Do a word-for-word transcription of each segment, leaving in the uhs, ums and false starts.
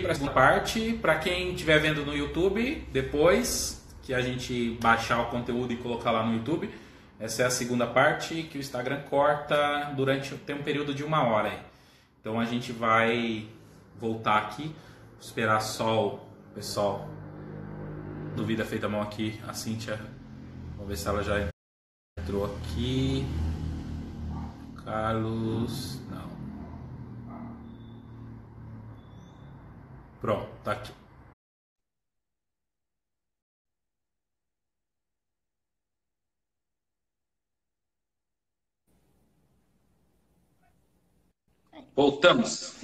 para a segunda parte. Para quem estiver vendo no YouTube, depois que a gente baixar o conteúdo e colocar lá no YouTube, essa é a segunda parte que o Instagram corta durante tem um período de uma hora. Aí. Então a gente vai voltar aqui, esperar só o pessoal do Vida Feita à Mão aqui, a Cíntia. Vamos ver se ela já entrou aqui. Carlos, não. Pronto, tá aqui. Voltamos.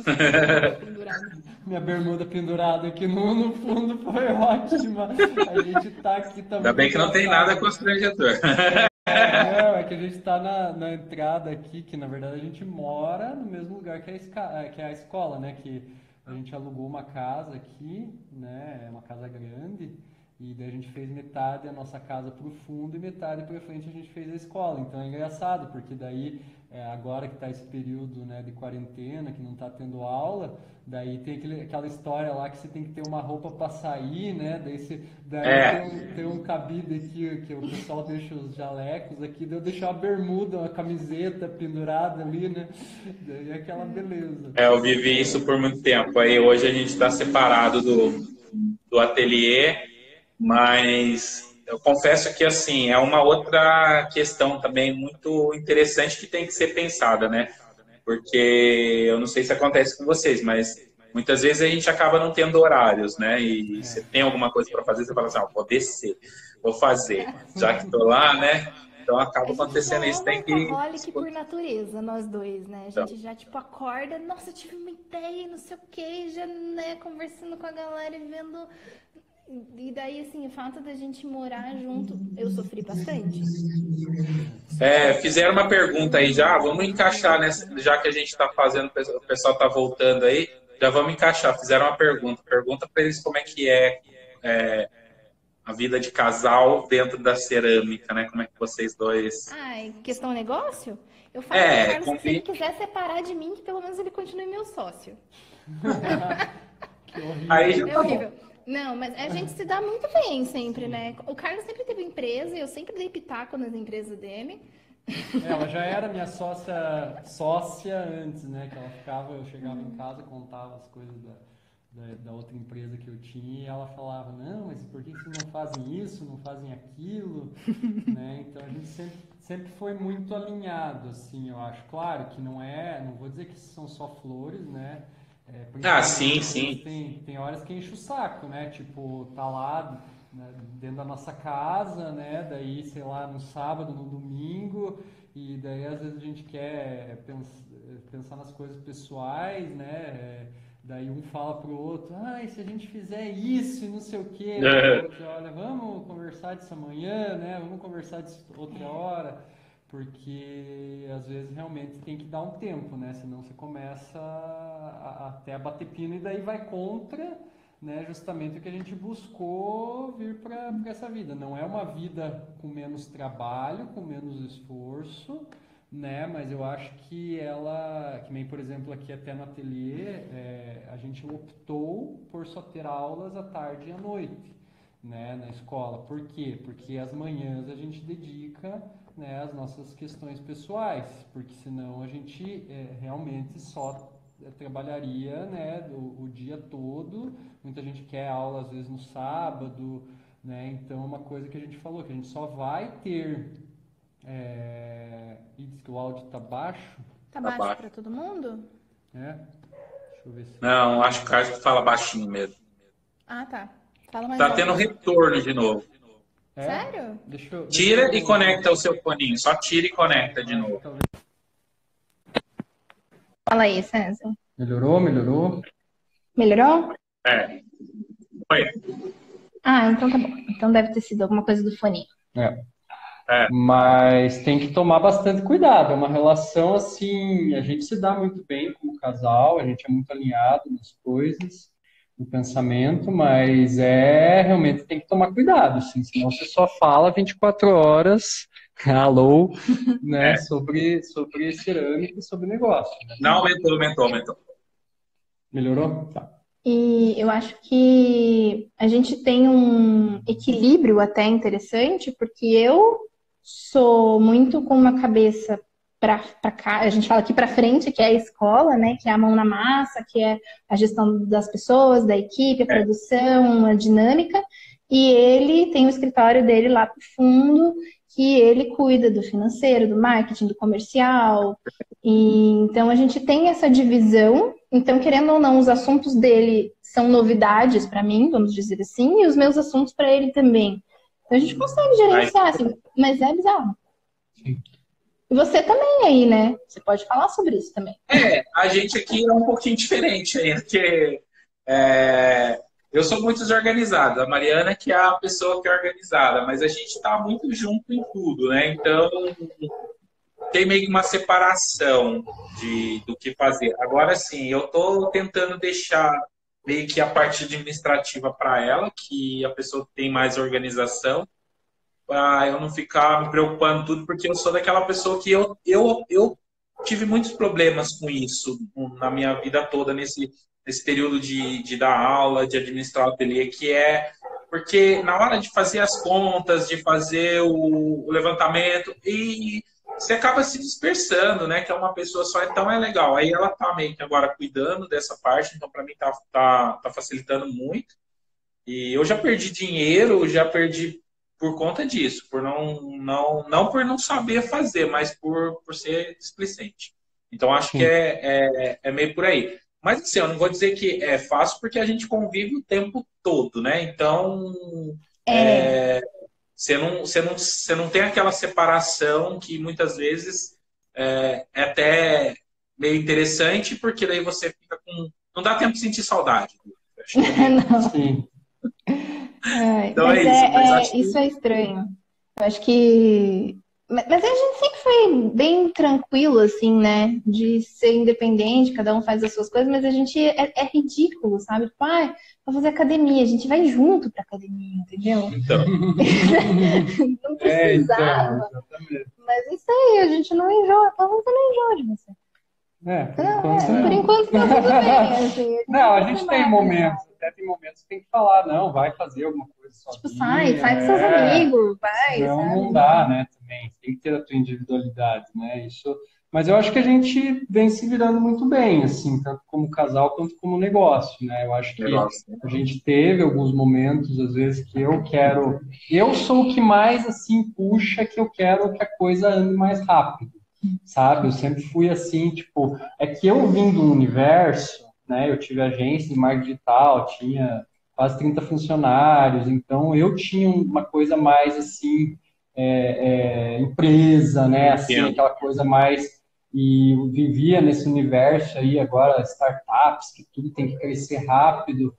Minha bermuda pendurada aqui no, no fundo foi ótima. A gente tá aqui também. Ainda bem que não tem nada constrangedor. Não, é que a gente tá na, na entrada aqui, que na verdade a gente mora no mesmo lugar que a, esca, que a escola, né? Que a gente alugou uma casa aqui, né? É uma casa grande. E daí a gente fez metade da nossa casa pro fundo e metade pra frente a gente fez a escola. Então é engraçado, porque daí, é, agora que tá esse período, né, de quarentena, que não tá tendo aula, daí tem aquele, aquela história lá que você tem que ter uma roupa para sair, né? Daí, você, daí é. tem, um, tem um cabide aqui, que o pessoal deixa os jalecos aqui, daí eu deixo uma bermuda, uma camiseta pendurada ali, né? Daí é aquela beleza. É, eu vivi isso por muito tempo. Aí hoje a gente está separado do, do ateliê. Mas eu confesso que, assim, é uma outra questão também muito interessante que tem que ser pensada, né? Porque eu não sei se acontece com vocês, mas muitas vezes a gente acaba não tendo horários, né? E você tem alguma coisa para fazer, você fala assim, ah, vou descer, vou fazer, já que estou lá, né? Então acaba acontecendo isso, tem que... A gente já é workaholic por natureza, nós dois, né? A gente então. já, tipo, acorda, nossa, eu tive uma ideia, não sei o quê, já, né, conversando com a galera e vendo... E daí, assim, o fato da gente morar junto, eu sofri bastante. É, fizeram uma pergunta aí já, vamos encaixar, né? Já que a gente está fazendo, o pessoal está voltando aí, já vamos encaixar. Fizeram uma pergunta, pergunta para eles como é que é, é a vida de casal dentro da cerâmica, né? Como é que vocês dois... Ah, questão negócio? Eu falo é, pro Carlos com... que se ele quiser separar de mim, que pelo menos ele continue meu sócio. Que horrível. Aí já é horrível. Não, mas a gente se dá muito bem sempre, né? O Carlos sempre teve empresa e eu sempre dei pitaco nas empresas dele. Ela já era minha sócia, sócia antes, né? Que ela ficava, eu chegava em casa, contava as coisas da, da, da outra empresa que eu tinha e ela falava, não, mas por que vocês não fazem isso, não fazem aquilo? Né? Então a gente sempre, sempre foi muito alinhado, assim, eu acho. Claro que não é, não vou dizer que são só flores, né? É, ah, sim, sim. Tem, tem horas que enche o saco, né? Tipo, tá lá, né, dentro da nossa casa, né? Daí, sei lá, no sábado, no domingo, e daí às vezes a gente quer pensar, pensar nas coisas pessoais, né? É, daí um fala pro outro, ah, e se a gente fizer isso e não sei o quê? É. O outro, olha, vamos conversar disso amanhã, né? Vamos conversar disso outra hora. Porque às vezes realmente tem que dar um tempo, né? Senão você começa a, a, até a bater pino e daí vai contra, né? Justamente o que a gente buscou vir para essa vida. Não é uma vida com menos trabalho, com menos esforço, né? Mas eu acho que ela, que nem por exemplo aqui até no ateliê, é, a gente optou por só ter aulas à tarde e à noite, né? Na escola. Por quê? Porque as manhãs a gente dedica, né, as nossas questões pessoais, porque senão a gente é, realmente só trabalharia, né, o, o dia todo. Muita gente quer aula às vezes no sábado, né, então é uma coisa que a gente falou, que a gente só vai ter... É... Ih, diz que o áudio tá baixo. Tá baixo, baixo. Para todo mundo? É? Deixa eu ver se... Não, acho que o Carlos fala baixinho mesmo. Ah, tá. Fala mais tá alto. Tendo retorno de novo. É? Sério? Deixa eu, tira deixa eu... e conecta o seu foninho. Só tira e conecta de novo. Fala aí, César. Melhorou, melhorou? Melhorou? É. Oi. Ah, então tá bom. Então deve ter sido alguma coisa do foninho. É. É. Mas tem que tomar bastante cuidado. É uma relação assim, a gente se dá muito bem como casal, a gente é muito alinhado nas coisas, no pensamento, mas é realmente tem que tomar cuidado, assim, senão você só fala vinte e quatro horas, alô, né, É. sobre, sobre cerâmica e sobre negócio. Né? Não, aumentou, aumentou, aumentou. Melhorou? Tá. E eu acho que a gente tem um equilíbrio até interessante, porque eu sou muito com uma cabeça para cá, a gente fala aqui para frente, que é a escola, né? Que é a mão na massa, que é a gestão das pessoas, da equipe, a É, produção, a dinâmica. E ele tem o escritório dele lá pro fundo, que ele cuida do financeiro, do marketing, do comercial. E, então a gente tem essa divisão. Então, querendo ou não, os assuntos dele são novidades para mim, vamos dizer assim, e os meus assuntos para ele também. Então a gente consegue mas gerenciar, assim, mas é bizarro. E você também aí, né? Você pode falar sobre isso também. é, a gente aqui é um pouquinho diferente aí, porque é, eu sou muito desorganizado. A Mariana que é a pessoa que é organizada, mas a gente está muito junto em tudo, né? Então tem meio que uma separação de, do que fazer. Agora sim, eu estou tentando deixar meio que a parte administrativa para ela, que a pessoa tem mais organização, para eu não ficar me preocupando tudo, porque eu sou daquela pessoa que eu, eu, eu tive muitos problemas com isso na minha vida toda, nesse, nesse período de, de dar aula, de administrar o ateliê, que é porque na hora de fazer as contas, de fazer o, o levantamento, e você acaba se dispersando, né? Que é uma pessoa só, então é legal. Aí ela tá meio que agora cuidando dessa parte, então para mim tá, tá, tá facilitando muito. E eu já perdi dinheiro, já perdi por conta disso, por não, não, não por não saber fazer, mas por, por ser displicente. Então acho que Sim. é, é, é meio por aí. Mas assim, eu não vou dizer que é fácil porque a gente convive o tempo todo, né? Então É, você não, você não, você não tem aquela separação que muitas vezes é, é até meio interessante, porque daí você fica com. Não dá tempo de sentir saudade. Acho que é meio. não. Sim. É, Então é mas isso, mas é, acho é, que isso é estranho. Eu acho que. Mas mas a gente sempre foi bem tranquilo, assim, né? De ser independente, cada um faz as suas coisas, mas a gente é, é ridículo, sabe? Tipo, ah, vou fazer academia, a gente vai junto pra academia, entendeu? então. Não É, então, precisava. exatamente. Mas isso aí, a gente não enjoa, pelo menos eu não enjoo de você. É, por Não, enquanto é, por não. enquanto tá tudo bem, assim, a gente Não, não a vai ser gente tem mal, né? momentos, até tem momentos que tem que falar, não, vai fazer alguma coisa Tipo, sai, sozinha, sai com seus é, amigos, vai, senão sabe? não dá, né, também, tem que ter a tua individualidade, né, isso, mas eu acho que a gente vem se virando muito bem, assim, tanto como casal quanto como negócio, né, eu acho que Negócio. a gente teve alguns momentos, às vezes, que eu quero, eu sou o que mais, assim, puxa que eu quero que a coisa ande mais rápido, sabe? Eu sempre fui assim, tipo, é que eu vim do universo, né? Eu tive agência de marketing digital, tinha quase trinta funcionários, então eu tinha uma coisa mais assim, é, é, empresa, né? Assim, Entendo. aquela coisa mais. E eu vivia nesse universo aí, agora startups, que tudo tem que crescer rápido.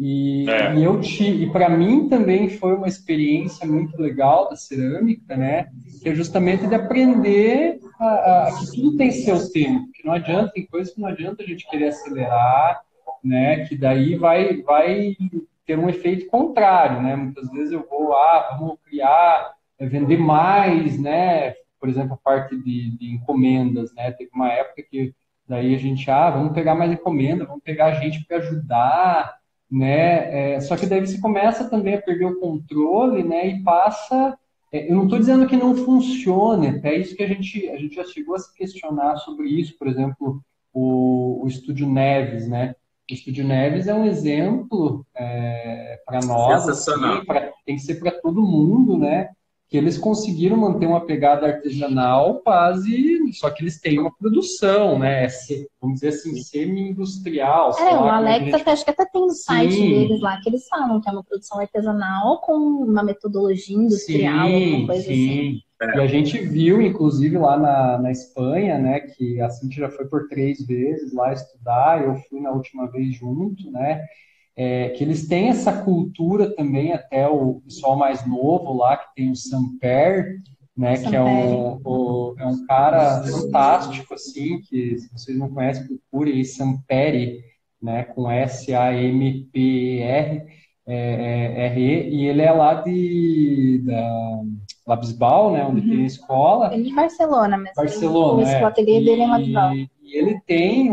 E, e É, eu tive, e para mim também foi uma experiência muito legal da cerâmica, né? Que é justamente de aprender a, a, que tudo tem seu tempo, que não adianta, tem coisas que não adianta a gente querer acelerar, né? Que daí vai, vai ter um efeito contrário, né? Muitas vezes eu vou, ah, vamos criar, é, vender mais, né? Por exemplo, a parte de, de encomendas, né? Teve uma época que daí a gente, ah, vamos pegar mais encomenda, vamos pegar gente para ajudar, né? É, só que daí você começa também a perder o controle, né? E passa. é, Eu não estou dizendo que não funcione, até isso que a gente, a gente já chegou a se questionar sobre isso, por exemplo, o, o Estúdio Neves, né? O Estúdio Neves é um exemplo é, para nós, sensacional. assim, pra, tem que ser para todo mundo, né? Que eles conseguiram manter uma pegada artesanal quase, só que eles têm uma produção, né? Se- Vamos dizer assim, semi-industrial, sei É, o lá como é que a Alex gente. até, acho que até tem no site deles Sim, lá que eles falam que é uma produção artesanal com uma metodologia industrial, alguma sim, coisa assim. sim. E a gente viu, inclusive, lá na, na Espanha, né, que a Cintia já foi por três vezes lá estudar, eu fui na última vez junto, né, é, que eles têm essa cultura também, até o pessoal mais novo lá, que tem o Samper, né, que é Sampere. um, o- é um cara fantástico, assim, que se vocês não conhecem, procurem aí, Samperi, né, com S A M P E R, é, é, R E, e ele é lá de, da Labisbal, né, onde tem a Uhum. escola, Ele é de Barcelona, mas ele, o, Barcelona, o é. ateliê dele é em Ladval. E, E ele tem, o,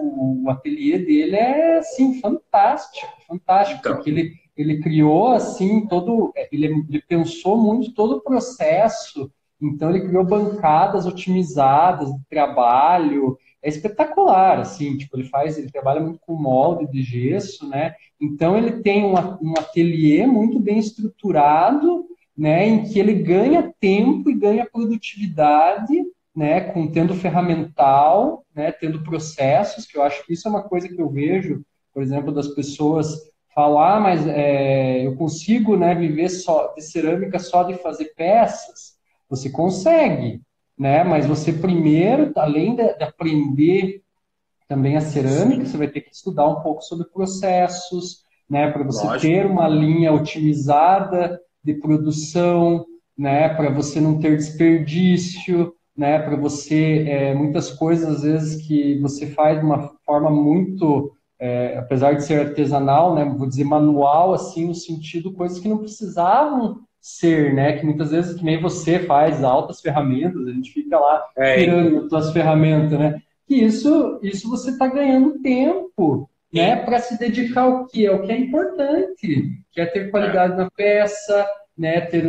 o ateliê dele é, assim, fantástico, fantástico, Então, porque ele, ele criou, assim, todo, ele, ele pensou muito todo o processo, então ele criou bancadas otimizadas de trabalho, é espetacular, assim, tipo, ele faz, ele trabalha muito com molde de gesso, né, então ele tem um, um ateliê muito bem estruturado, né, em que ele ganha tempo e ganha produtividade, né, com tendo ferramental, né, tendo processos, que eu acho que isso é uma coisa que eu vejo, por exemplo, das pessoas falar, ah, mas é, eu consigo, né, viver só de cerâmica só de fazer peças. Você consegue, né, mas você primeiro, além de, de aprender também a cerâmica, sim, você vai ter que estudar um pouco sobre processos, né, para você lógico. ter uma linha otimizada de produção, né, para você não ter desperdício, né, para você, é, muitas coisas, às vezes, que você faz de uma forma muito, é, apesar de ser artesanal, né, vou dizer manual, assim, no sentido, coisas que não precisavam ser, né, que muitas vezes, que nem você faz altas ferramentas, a gente fica lá É, pirando as suas ferramentas, né, que isso, isso você está ganhando tempo, né, sim, para se dedicar ao que é o que é importante, que é ter é, qualidade na peça, né, ter um,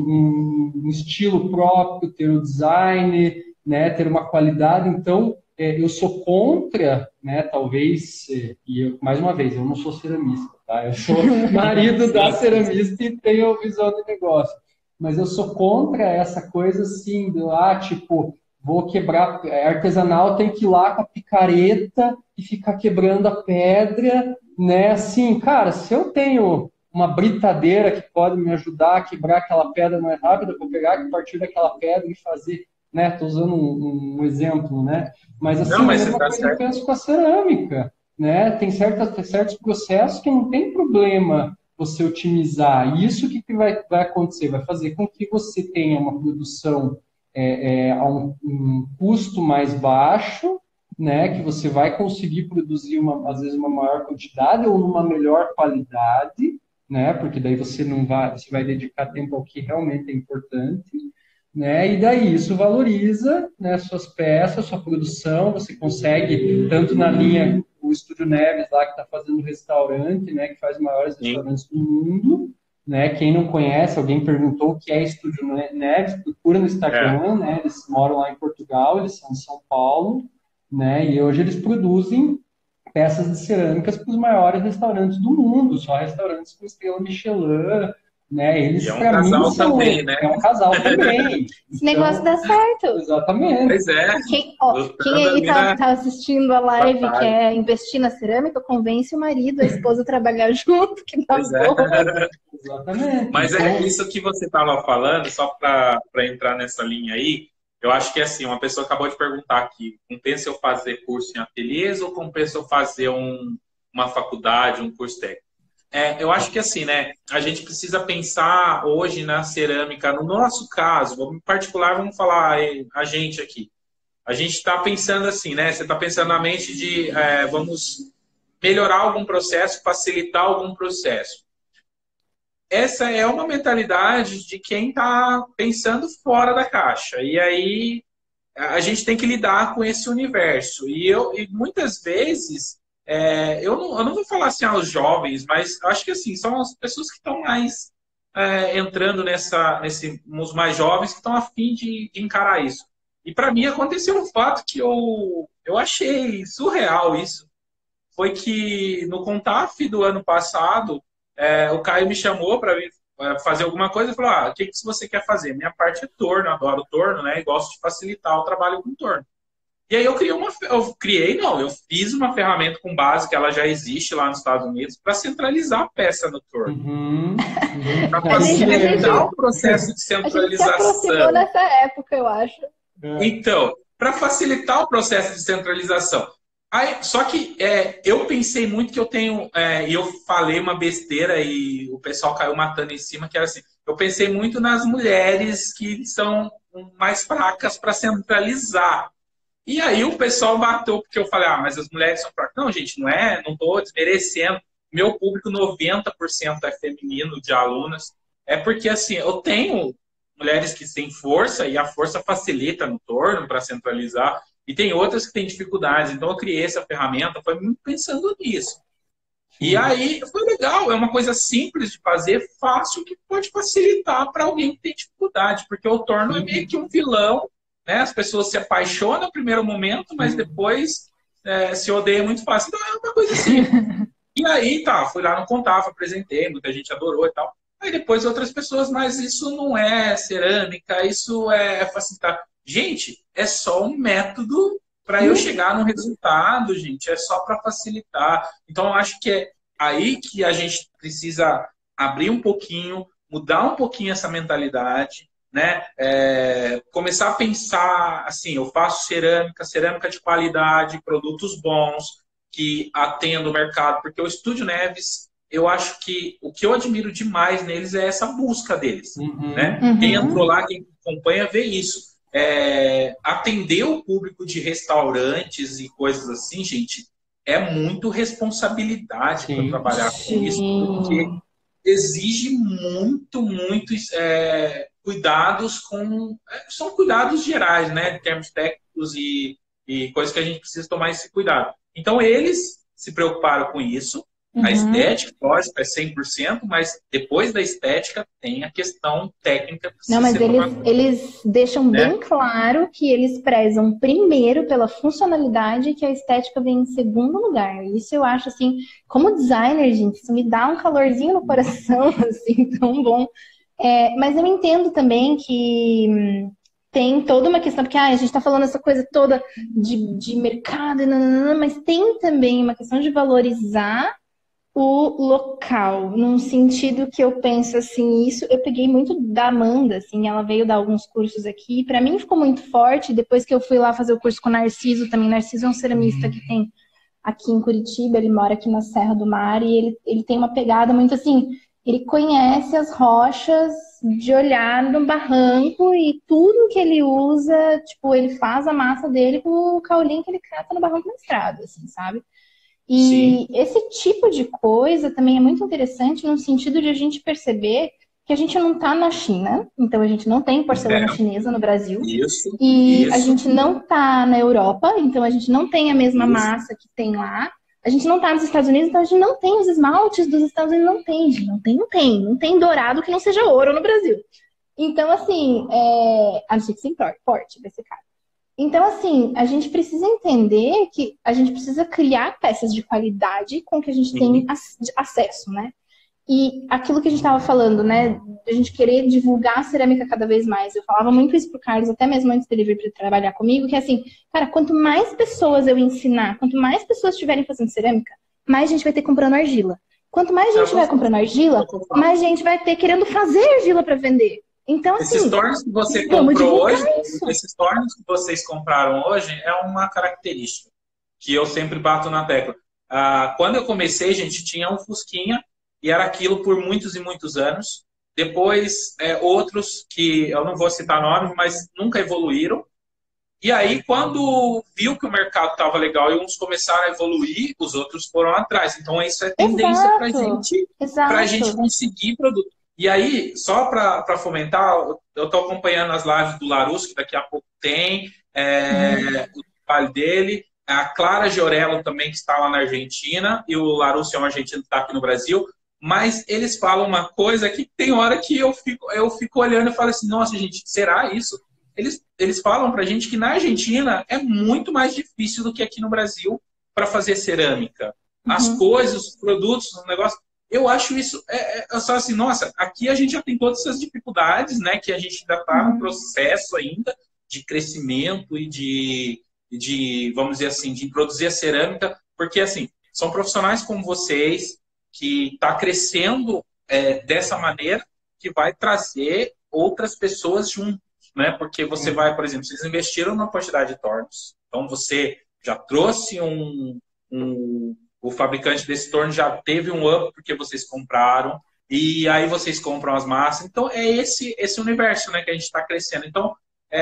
um, um estilo próprio, ter o design, né, ter uma qualidade. Então, é, eu sou contra, né, talvez, é, e eu, mais uma vez, eu não sou ceramista, tá? Eu sou marido da sim, sim, ceramista e tenho visão de negócio. Mas eu sou contra essa coisa assim, do, ah, tipo, vou quebrar, é, artesanal tem que ir lá com a picareta e ficar quebrando a pedra, né? Assim, cara, se eu tenho uma britadeira que pode me ajudar a quebrar aquela pedra mais rápido, eu vou pegar a partir daquela pedra e fazer, né? Estou usando um, um exemplo, né? Mas não, assim, a mas você mesma está coisa eu certo. penso com a cerâmica, né? Tem certas, tem certos processos que não tem problema você otimizar. Isso que, que vai, vai acontecer? Vai fazer com que você tenha uma produção é, é, a um, um custo mais baixo, né, que você vai conseguir produzir, uma, às vezes, uma maior quantidade ou numa melhor qualidade, né, porque daí você não vai, você vai dedicar tempo ao que realmente é importante, né, e daí isso valoriza, né, suas peças, sua produção, você consegue, tanto na linha, o Estúdio Neves lá, que está fazendo restaurante, né, que faz os maiores Sim, restaurantes do mundo, né, quem não conhece, alguém perguntou o que é Estúdio Neves, procura no é. Instagram, né, eles moram lá em Portugal, eles são de São Paulo, né, e hoje eles produzem peças de cerâmicas para os maiores restaurantes do mundo, só restaurantes com estrela Michelin, né? E Eles, é um para mim, casal são também, né? é um casal também. Esse negócio Então, dá certo. exatamente. Pois é, Quem, ó, quem lutando aí ali tá, na tá assistindo a live e batalha. quer investir na cerâmica, convence o marido, a esposa a trabalhar junto, que dá Pois é. boa. Exatamente. Mas é Então, isso que você estava falando, só para entrar nessa linha aí, eu acho que assim, uma pessoa acabou de perguntar aqui, compensa eu fazer curso em ateliês ou compensa eu fazer um, uma faculdade, um curso técnico? É, eu acho que assim, né, a gente precisa pensar hoje na cerâmica, no nosso caso, em particular, vamos falar eh, a gente aqui. A gente está pensando assim, né? Você está pensando na mente de é, vamos melhorar algum processo, facilitar algum processo. Essa é uma mentalidade de quem está pensando fora da caixa. E aí a gente tem que lidar com esse universo. E, eu, e muitas vezes, é, eu, não, eu não vou falar assim aos jovens, mas acho que assim, são as pessoas que estão mais é, entrando nessa, nesse, os mais jovens que estão a fim de, de encarar isso. E para mim aconteceu um fato que eu, eu achei surreal isso. Foi que no Contaf do ano passado, é, o Caio me chamou para fazer alguma coisa e falou: ah, o que, que você quer fazer? Minha parte é torno, adoro torno, né? E gosto de facilitar o trabalho com torno. E aí eu criei uma. Eu criei, não, eu fiz uma ferramenta com base que ela já existe lá nos Estados Unidos para centralizar a peça no torno. uhum, Para uhum. A gente, a facilitar gente, o processo de a gente se aproximou centralização. nessa época, eu acho. Então, para facilitar o processo de centralização. Aí, só que é, eu pensei muito que eu tenho, é, e eu falei uma besteira e o pessoal caiu matando em cima, que era assim, eu pensei muito nas mulheres que são mais fracas para centralizar. E aí o pessoal bateu, porque eu falei, ah, mas as mulheres são fracas. Não, gente, não é, não estou desmerecendo. Meu público, noventa por cento é feminino de alunas. É porque, assim, eu tenho mulheres que têm força e a força facilita no torno para centralizar. E tem outras que têm dificuldades. Então, eu criei essa ferramenta, foi muito pensando nisso. E aí, foi legal. É uma coisa simples de fazer, fácil, que pode facilitar para alguém que tem dificuldade. Porque o torno é meio que um vilão, né? As pessoas se apaixonam no primeiro momento, mas depois é, se odeiam muito fácil. Então, é uma coisa assim. E aí, tá, fui lá no Contava, apresentei, muita gente adorou e tal. Aí depois outras pessoas, mas isso não é cerâmica, isso é facilitar. Gente, é só um método para eu chegar num resultado, gente. É só para facilitar. Então, eu acho que é aí que a gente precisa abrir um pouquinho, mudar um pouquinho essa mentalidade, né? É, começar a pensar assim, eu faço cerâmica, cerâmica de qualidade, produtos bons, que atendam o mercado. Porque o Estúdio Neves, eu acho que o que eu admiro demais neles é essa busca deles. Uhum. Né? Uhum. Quem entrou lá, quem acompanha, vê isso. É, atender o público de restaurantes e coisas assim, gente, é muito responsabilidade para trabalhar com isso, porque exige muito, muito é, cuidados com... São cuidados gerais, né? Em termos técnicos e, e coisas que a gente precisa tomar esse cuidado. Então, eles se preocuparam com isso. A estética, lógico, é cem por cento, mas depois da estética tem a questão técnica. Que Não, mas ser eles, tomada, eles deixam né? bem claro que eles prezam primeiro pela funcionalidade e que a estética vem em segundo lugar. Isso eu acho, assim, como designer, gente, isso me dá um calorzinho no coração, assim, tão bom. É, mas eu entendo também que hum, tem toda uma questão, porque ah, a gente está falando essa coisa toda de, de mercado, nananana, mas tem também uma questão de valorizar o local, num sentido que eu penso assim, isso eu peguei muito da Amanda, assim, ela veio dar alguns cursos aqui, para mim ficou muito forte, depois que eu fui lá fazer o curso com o Narciso também, Narciso é um ceramista que tem aqui em Curitiba, ele mora aqui na Serra do Mar, e ele, ele tem uma pegada muito assim, ele conhece as rochas de olhar no barranco e tudo que ele usa, tipo, ele faz a massa dele com o caulim que ele cata no barranco na estrada, assim, sabe? E Sim. esse tipo de coisa também é muito interessante no sentido de a gente perceber que a gente não está na China, então a gente não tem porcelana É, chinesa no Brasil, isso, e a isso, gente não está na Europa, então a gente não tem a mesma isso. massa que tem lá, a gente não está nos Estados Unidos, então a gente não tem os esmaltes dos Estados Unidos, não tem, gente, não tem, não tem, não tem dourado que não seja ouro no Brasil. Então, assim, é... a não ser que se importe, porte, vai ser caro. Então, assim, a gente precisa entender que a gente precisa criar peças de qualidade com que a gente tem Uhum. acesso, né? E aquilo que a gente estava falando, né? A gente querer divulgar a cerâmica cada vez mais. Eu falava muito isso pro Carlos, até mesmo antes dele vir para trabalhar comigo, que é assim, cara, quanto mais pessoas eu ensinar, quanto mais pessoas estiverem fazendo cerâmica, mais gente vai ter comprando argila. Quanto mais gente vai comprando argila, mais gente vai ter querendo fazer argila para vender. Então, assim, Esses tornos que você vamos comprou divulgar hoje, isso. esses tornos que vocês compraram hoje, é uma característica que eu sempre bato na tecla. Ah, quando eu comecei, gente, tinha um Fusquinha e era aquilo por muitos e muitos anos. Depois, é, outros que eu não vou citar nomes, mas nunca evoluíram. E aí, quando viu que o mercado estava legal e uns começaram a evoluir, os outros foram atrás. Então, isso é tendência para gente, Exato. a gente conseguir produto. E aí, só para fomentar, eu estou acompanhando as lives do Larus, que daqui a pouco tem, é, o trabalho dele. A Clara Giorello também, que está lá na Argentina, e o Larus é um argentino que está aqui no Brasil. Mas eles falam uma coisa que tem hora que eu fico, eu fico olhando e falo assim, nossa, gente, será isso? Eles, eles falam pra gente que na Argentina é muito mais difícil do que aqui no Brasil para fazer cerâmica. As Uhum. coisas, os produtos, o negócio. Eu acho isso, é, é só assim, nossa, aqui a gente já tem todas essas dificuldades, né? Que a gente ainda está Uhum. no processo ainda de crescimento e de, de, vamos dizer assim, de produzir a cerâmica, porque assim, são profissionais como vocês que está crescendo é, dessa maneira que vai trazer outras pessoas junto. Né? Porque você vai, por exemplo, vocês investiram numa quantidade de tornos, então você já trouxe um, um o fabricante desse torno já teve um up porque vocês compraram, e aí vocês compram as massas, então é esse, esse universo, né, que a gente está crescendo. Então,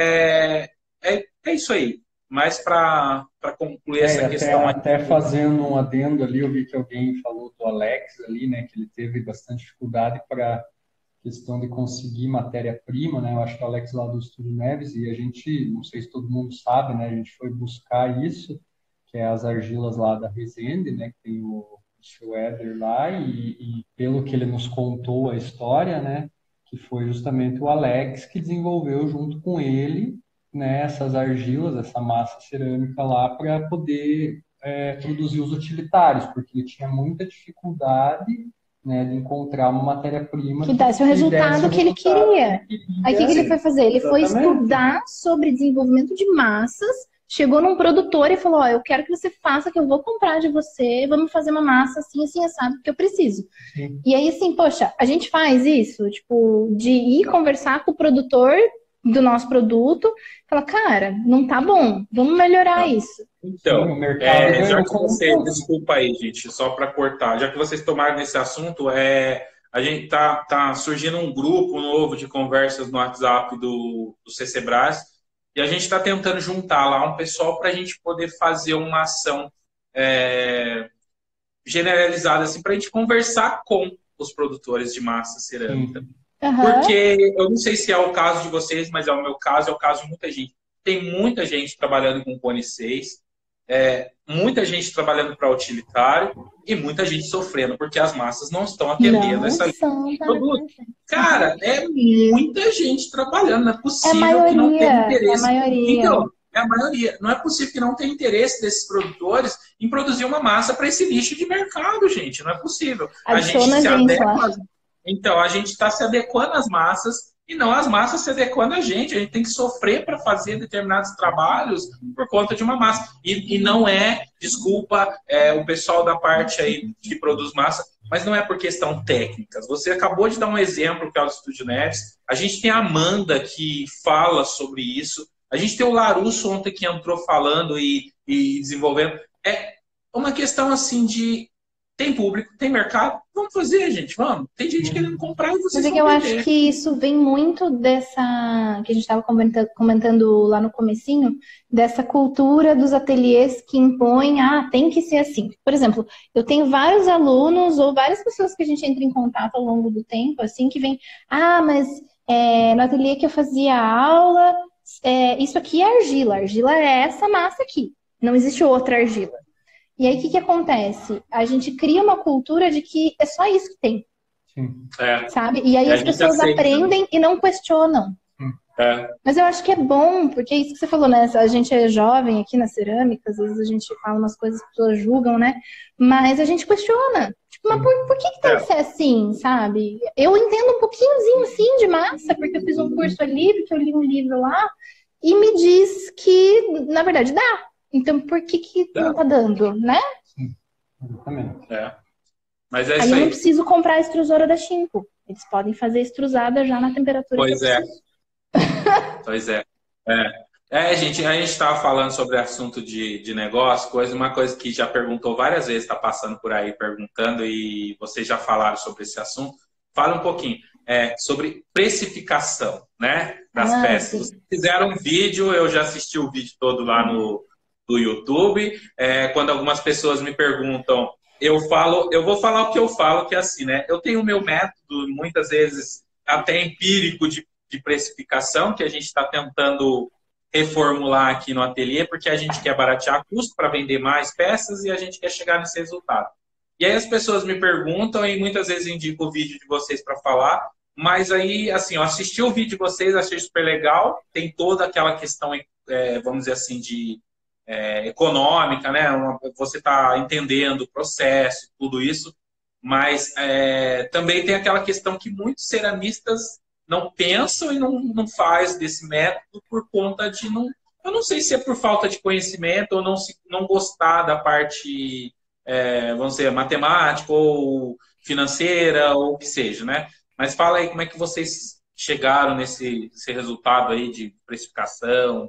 é, é, é isso aí. Mas para concluir É, essa até, questão... até fazendo um adendo ali, eu vi que alguém falou do Alex ali, né, que ele teve bastante dificuldade para questão de conseguir matéria-prima, né? Eu acho que o Alex lá do Estúdio Neves, e a gente, não sei se todo mundo sabe, né? A gente foi buscar isso, que é as argilas lá da Resende, né? Que tem o seu Éder lá, e, e pelo que ele nos contou a história, né? Que foi justamente o Alex que desenvolveu junto com ele, né? Essas argilas, essa massa cerâmica lá, para poder é, produzir os utilitários, porque ele tinha muita dificuldade, né, de encontrar uma matéria-prima que desse o resultado desse o que ele resultado queria. que ele queria. Aí o que, que ele foi fazer? Ele foi Exatamente. estudar sobre desenvolvimento de massas, chegou num produtor e falou, ó, eu quero que você faça, que eu vou comprar de você, vamos fazer uma massa assim, assim, assado, porque eu preciso. Sim. E aí, assim, poxa, a gente faz isso, tipo, de ir conversar com o produtor do nosso produto, falar, cara, não tá bom, vamos melhorar Não. isso. Então, Sim, o mercado é, ganhou já que como um você, todo. desculpa aí, gente, só para cortar, já que vocês tomaram nesse assunto, é, a gente tá, tá surgindo um grupo novo de conversas no WhatsApp do, do CCBRAS, e a gente está tentando juntar lá um pessoal para a gente poder fazer uma ação é, generalizada, assim, para a gente conversar com os produtores de massa cerâmica. Sim. Aham. Porque eu não sei se é o caso de vocês, mas é o meu caso, é o caso de muita gente. Tem muita gente trabalhando com Cone seis, é, muita gente trabalhando para utilitário e muita gente sofrendo porque as massas não estão atendendo Não essa linha são, de tá? produto. Cara, é muita gente trabalhando, não é É a possível que não tenha maioria, é a interesse. maioria. Então, é a maioria. Não é possível que não tenha interesse desses produtores em produzir uma massa para esse nicho de mercado, gente. Não é possível. A gente Adiciona se gente adequa. lá. às- Então, a gente está se adequando às massas e não as massas se adequando a gente. A gente tem que sofrer para fazer determinados trabalhos por conta de uma massa. E, e não é, desculpa, é, o pessoal da parte aí que produz massa, mas não é por questão técnicas. Você acabou de dar um exemplo, que é o Estúdio Neves. A gente tem a Amanda que fala sobre isso. A gente tem o Larusso ontem que entrou falando e, e desenvolvendo. É uma questão assim de tem público, tem mercado, vamos fazer, gente, vamos. Tem gente querendo comprar e vocês Mas é que vão eu acho vender. que isso vem muito dessa, que a gente estava comentando, comentando lá no comecinho, dessa cultura dos ateliês que impõem, ah, tem que ser assim. Por exemplo, eu tenho vários alunos ou várias pessoas que a gente entra em contato ao longo do tempo, assim, que vem, ah, mas é, no ateliê que eu fazia aula, é, isso aqui é argila, argila é essa massa aqui, não existe outra argila. E aí, o que, que acontece? A gente cria uma cultura de que é só isso que tem, Sim. É, sabe? E aí E a as gente pessoas aceita. aprendem e não questionam. é. Mas eu acho que é bom, porque é isso que você falou, né? A gente é jovem aqui na cerâmica, às vezes a gente fala umas coisas que as pessoas julgam, né? Mas a gente questiona. Tipo, mas por, por que, que tem É. que ser assim, sabe? Eu entendo um pouquinhozinho, sim, de massa, porque eu fiz um curso ali, porque eu li um livro lá, e me diz que, na verdade, dá. Então, por que, que Dá. não tá dando, né? Exatamente. É. Mas é Aí isso eu não aí. preciso comprar a extrusora da Shinko. Eles podem fazer extrusada já na temperatura Pois que eu é. preciso. Pois é. É, é gente, a gente estava falando sobre assunto de, de negócio, coisa, uma coisa que já perguntou várias vezes, está passando por aí perguntando, e vocês já falaram sobre esse assunto. Fala um pouquinho é, sobre precificação, né, das Ah, peças. sim. Vocês fizeram um vídeo, eu já assisti o vídeo todo lá no, no YouTube. É, quando algumas pessoas me perguntam, eu falo, eu vou falar o que eu falo, que é assim, né? Eu tenho o meu método, muitas vezes até empírico de, de precificação, que a gente está tentando reformular aqui no ateliê, porque a gente quer baratear custo para vender mais peças e a gente quer chegar nesse resultado. E aí as pessoas me perguntam e muitas vezes eu indico o vídeo de vocês para falar, mas aí, assim, eu assisti o vídeo de vocês, achei super legal, tem toda aquela questão, é, vamos dizer assim, de é, econômica, né? Você está entendendo o processo, tudo isso, mas é, também tem aquela questão que muitos ceramistas não pensam e não, não faz desse método por conta de não... Eu não sei se é por falta de conhecimento ou não, se, não gostar da parte, é, vamos dizer, matemática ou financeira ou o que seja, né? Mas fala aí como é que vocês chegaram nesse, nesse resultado aí de precificação.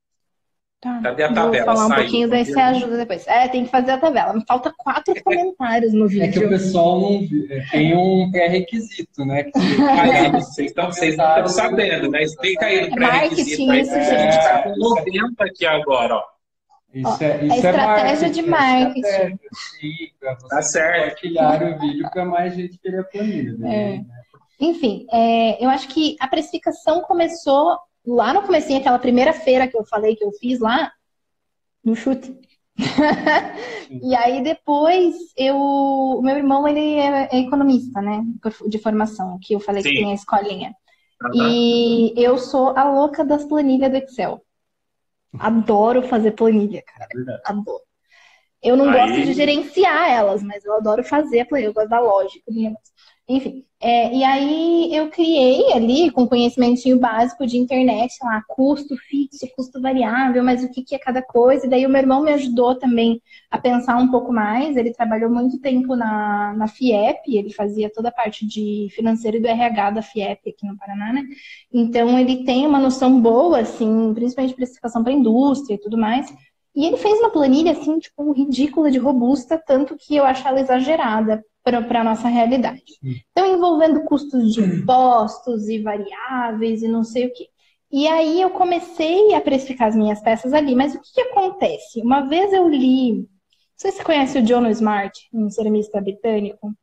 Tá. Cadê a Vou tabela? falar um Saiu. pouquinho, daí você ajuda depois. É, tem que fazer a tabela. Me falta quatro comentários no É que o vídeo. pessoal não vi- é, tem um pré-requisito, né? Que você Aí, pagar vocês estão vocês não estão sabendo, né? Explica aí do É pré-requisito marketing aí, isso, porque a gente está gente. com noventa aqui agora, ó. Isso é, Ó, isso é estratégia é de é marketing. estratégia, sim, para Tá vocês certo. compartilharem o vídeo para mais gente querer a planilha. Né? É. Porque Enfim, é, eu acho que a precificação começou lá no comecinho, aquela primeira feira que eu falei que eu fiz lá, no chute. E aí depois eu, o meu irmão ele é, é economista, né, de formação, que eu falei que tem a Sim. escolinha. Aham. E eu sou a louca das planilhas do Excel. Adoro fazer planilha, cara. É verdade. Adoro. Eu não gosto de Aí, gerenciar elas, mas eu adoro fazer a planilha, eu gosto da lógica do negócio. Enfim, é, e aí eu criei ali, com conhecimentinho básico de internet, lá, custo fixo, custo variável, mas o que, que é cada coisa. E daí o meu irmão me ajudou também a pensar um pouco mais. Ele trabalhou muito tempo na, na FIEP, ele fazia toda a parte de financeiro e do R H da FIEP aqui no Paraná, né? Então ele tem uma noção boa, assim, principalmente de precificação para a indústria e tudo mais. E ele fez uma planilha, assim, tipo, ridícula de robusta, tanto que eu acho ela exagerada para a nossa realidade. Então, envolvendo custos de impostos e variáveis e não sei o quê. E aí eu comecei a precificar as minhas peças ali. Mas o que, que acontece? Uma vez eu li... Não sei se você conhece o John Smart, um ceramista britânico.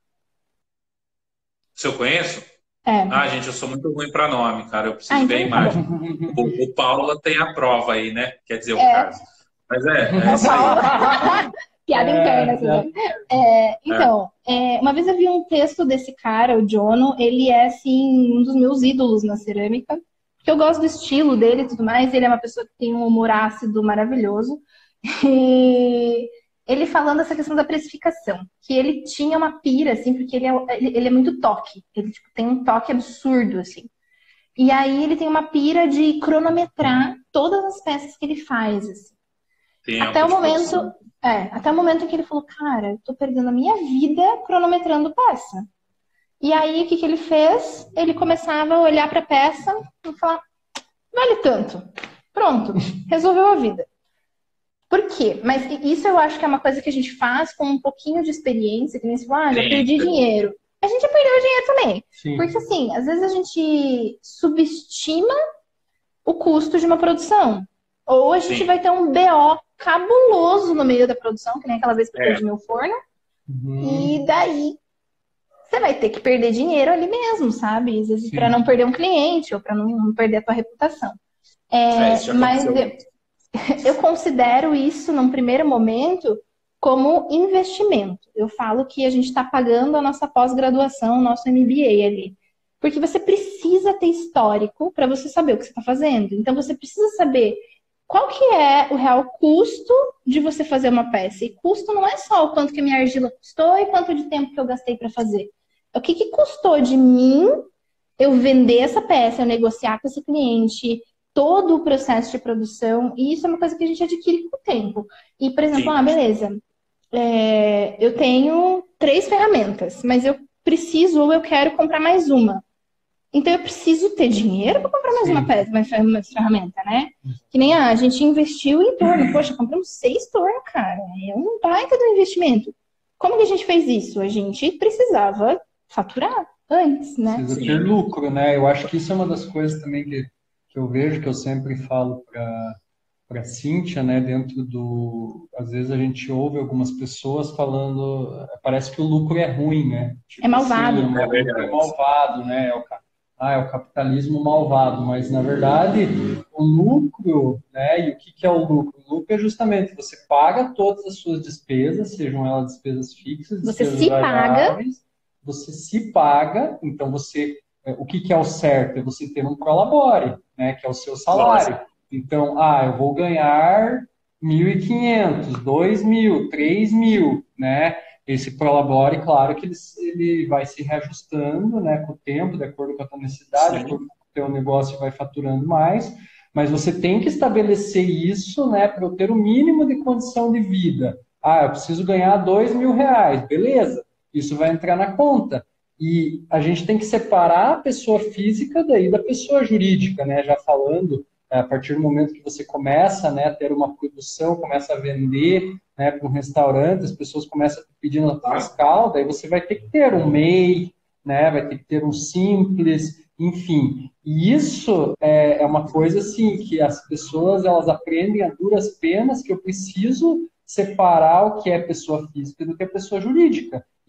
se eu conheço? É. Ah, gente, eu sou muito ruim para nome, cara. Eu Ah, preciso ver a então tá imagem. bom. O, o Paula tem a prova aí, né? Quer dizer, o É, Carlos. Mas é, é é o isso aí. Paulo. Piada interna, É, assim, é, né? É, É. então, é, uma vez eu vi um texto desse cara, o Jono, ele é, assim, um dos meus ídolos na cerâmica, porque eu gosto do estilo dele e tudo mais, ele é uma pessoa que tem um humor ácido maravilhoso, e ele falando essa questão da precificação, que ele tinha uma pira, assim, porque ele é, ele, ele é muito toque, ele tipo, tem um toque absurdo, assim. E aí ele tem uma pira de cronometrar todas as peças que ele faz, assim. Até Tempo o de momento, produção. é, até o momento em que ele falou, cara, eu tô perdendo a minha vida cronometrando peça. E aí, o que que ele fez? Ele começava a olhar para a peça e falar, vale tanto. Pronto, resolveu a vida. Por quê? Mas isso eu acho que é uma coisa que a gente faz com um pouquinho de experiência, que nem se fala, ah, já Sim, perdi dinheiro. A gente já perdeu dinheiro também. sim. Porque assim, às vezes a gente subestima o custo de uma produção. Ou a gente sim. vai ter um B O cabuloso no meio da produção, que nem aquela vez que eu É, perdi meu forno, Uhum, e daí você vai ter que perder dinheiro ali mesmo, sabe? Às vezes para sim. não perder um cliente ou para não perder a tua reputação. é, isso É, já mas aconteceu. eu, eu considero isso, num primeiro momento, como investimento. Eu falo que a gente está pagando a nossa pós-graduação, o nosso M B A ali. Porque você precisa ter histórico para você saber o que você está fazendo. Então, você precisa saber qual que é o real custo de você fazer uma peça. E custo não é só o quanto que a minha argila custou e quanto de tempo que eu gastei para fazer. O que, que custou de mim eu vender essa peça, eu negociar com esse cliente, todo o processo de produção, e isso é uma coisa que a gente adquire com o tempo. E, por exemplo, ah, Sim, beleza, é, eu tenho três ferramentas, mas eu preciso ou eu quero comprar mais uma. Então eu preciso ter dinheiro para comprar mais uma Sim. peça, mais fer- mais ferramenta, né? Que nem ah, a gente investiu em torno, poxa, compramos seis tornos, cara. É um baita do investimento. Como que a gente fez isso? A gente precisava faturar antes, né? Precisa ter sim. lucro, né? Eu acho que isso é uma das coisas também que, que eu vejo, que eu sempre falo para para Cíntia, né? Dentro do. Às vezes a gente ouve algumas pessoas falando, parece que o lucro é ruim, né? É Tipo assim, malvado. o É lucro é verdade. malvado, né? É o, ca- ah, é o capitalismo malvado, mas na verdade o lucro, né? E o que que é o lucro? O lucro é justamente você paga todas as suas despesas, sejam elas despesas fixas, Você despesas se paga, variáveis, você se paga, então você, é, o que que é o certo? É você ter um prolabore, né, que é o seu Lógico. salário. Então, ah, eu vou ganhar mil e quinhentos, dois mil, três mil, né? Esse prolabore, claro que ele, ele vai se reajustando, né, com o tempo, de acordo com a tua necessidade, de acordo Sim, com o teu negócio vai faturando mais, mas você tem que estabelecer isso, né, para eu ter o mínimo de condição de vida. Ah, eu preciso ganhar dois mil reais, beleza? Isso vai entrar na conta. E a gente tem que separar a pessoa física daí da pessoa jurídica, né? Já falando, a partir do momento que você começa, né, a ter uma produção, começa a vender, né, para um restaurante, as pessoas começam a pedir nota tá? fiscal, daí você vai ter que ter um M E I, né, vai ter que ter um simples, enfim. E isso é, é uma coisa assim que as pessoas elas aprendem a duras penas que eu preciso separar o que é pessoa física do que é pessoa jurídica.